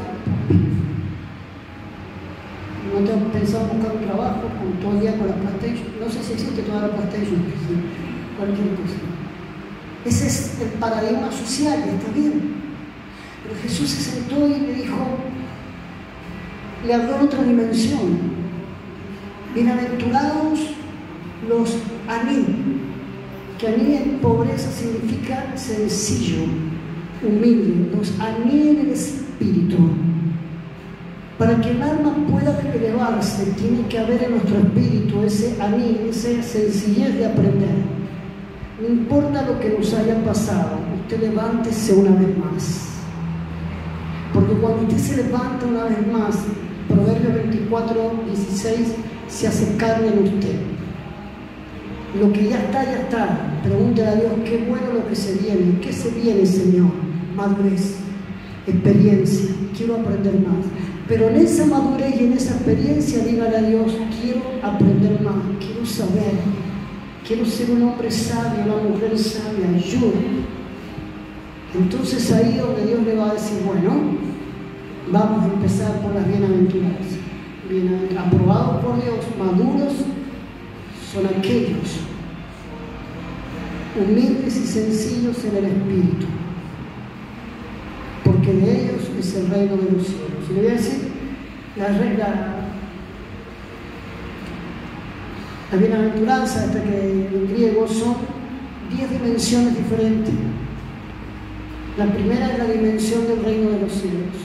no tengo pensado en buscar un trabajo con todo el día con la PlayStation. No sé si existe toda la PlayStation, sí, cualquier cosa. Ese es el paradigma social y está bien. Pero Jesús se sentó y le dijo, le habló en otra dimensión. Bienaventurados los aní, que aní en pobreza significa sencillo, humilde, los aní en el espíritu. Para que el alma pueda elevarse, tiene que haber en nuestro espíritu ese aní, esa sencillez de aprender. No importa lo que nos haya pasado, usted levántese una vez más. Porque cuando usted se levanta una vez más, Proverbios veinticuatro, dieciséis, se hace carne en usted. Lo que ya está, ya está. Pregúntale a Dios, qué bueno lo que se viene. ¿Qué se viene, Señor? Madurez, experiencia, quiero aprender más. Pero en esa madurez y en esa experiencia, dígale a Dios, quiero aprender más, quiero saber. Quiero ser un hombre sabio, una mujer sabia, ayuda. Entonces ahí donde Dios le va a decir, bueno, vamos a empezar por las bienaventuranzas. Bienaventurados, aprobados por Dios, maduros son aquellos humildes y sencillos en el espíritu, porque de ellos es el reino de los cielos. Y le voy a decir, la regla, la bienaventuranza, hasta que en griego son diez dimensiones diferentes. La primera es la dimensión del reino de los cielos.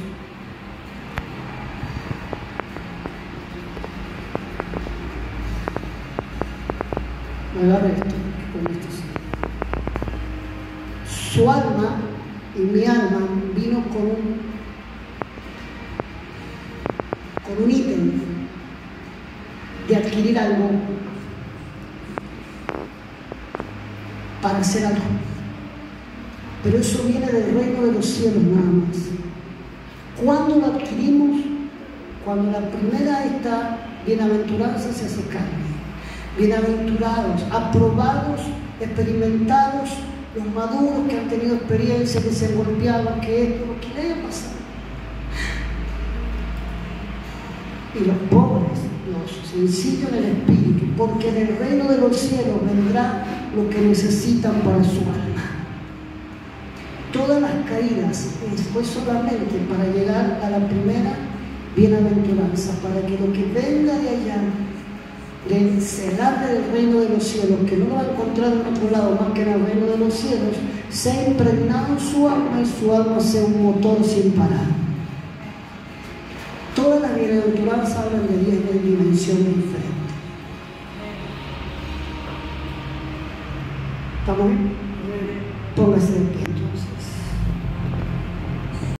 Agarra esto, con esto sí. Su alma y mi alma vino con un, con un ítem de adquirir algo para hacer algo. Pero eso viene del reino de los cielos nada más. ¿Cuándo lo adquirimos? Cuando la primera de esta bienaventuranza se hace carne. Bienaventurados, aprobados, experimentados, los maduros que han tenido experiencia, que se han golpeado, que esto, lo que le haya pasado. Y los pobres, los sencillos en el espíritu, porque en el reino de los cielos vendrá lo que necesitan para su alma. Todas las caídas fue solamente para llegar a la primera bienaventuranza, para que lo que venga de allá, de celarle del reino de los cielos, que no lo va a encontrar en otro lado más que en el reino de los cielos, sea impregnado en su alma y su alma sea un motor sin parar. Todas las bienaventuranzas hablan de diez dimensiones diferentes. ¿Estamos bien? Póngase de pie.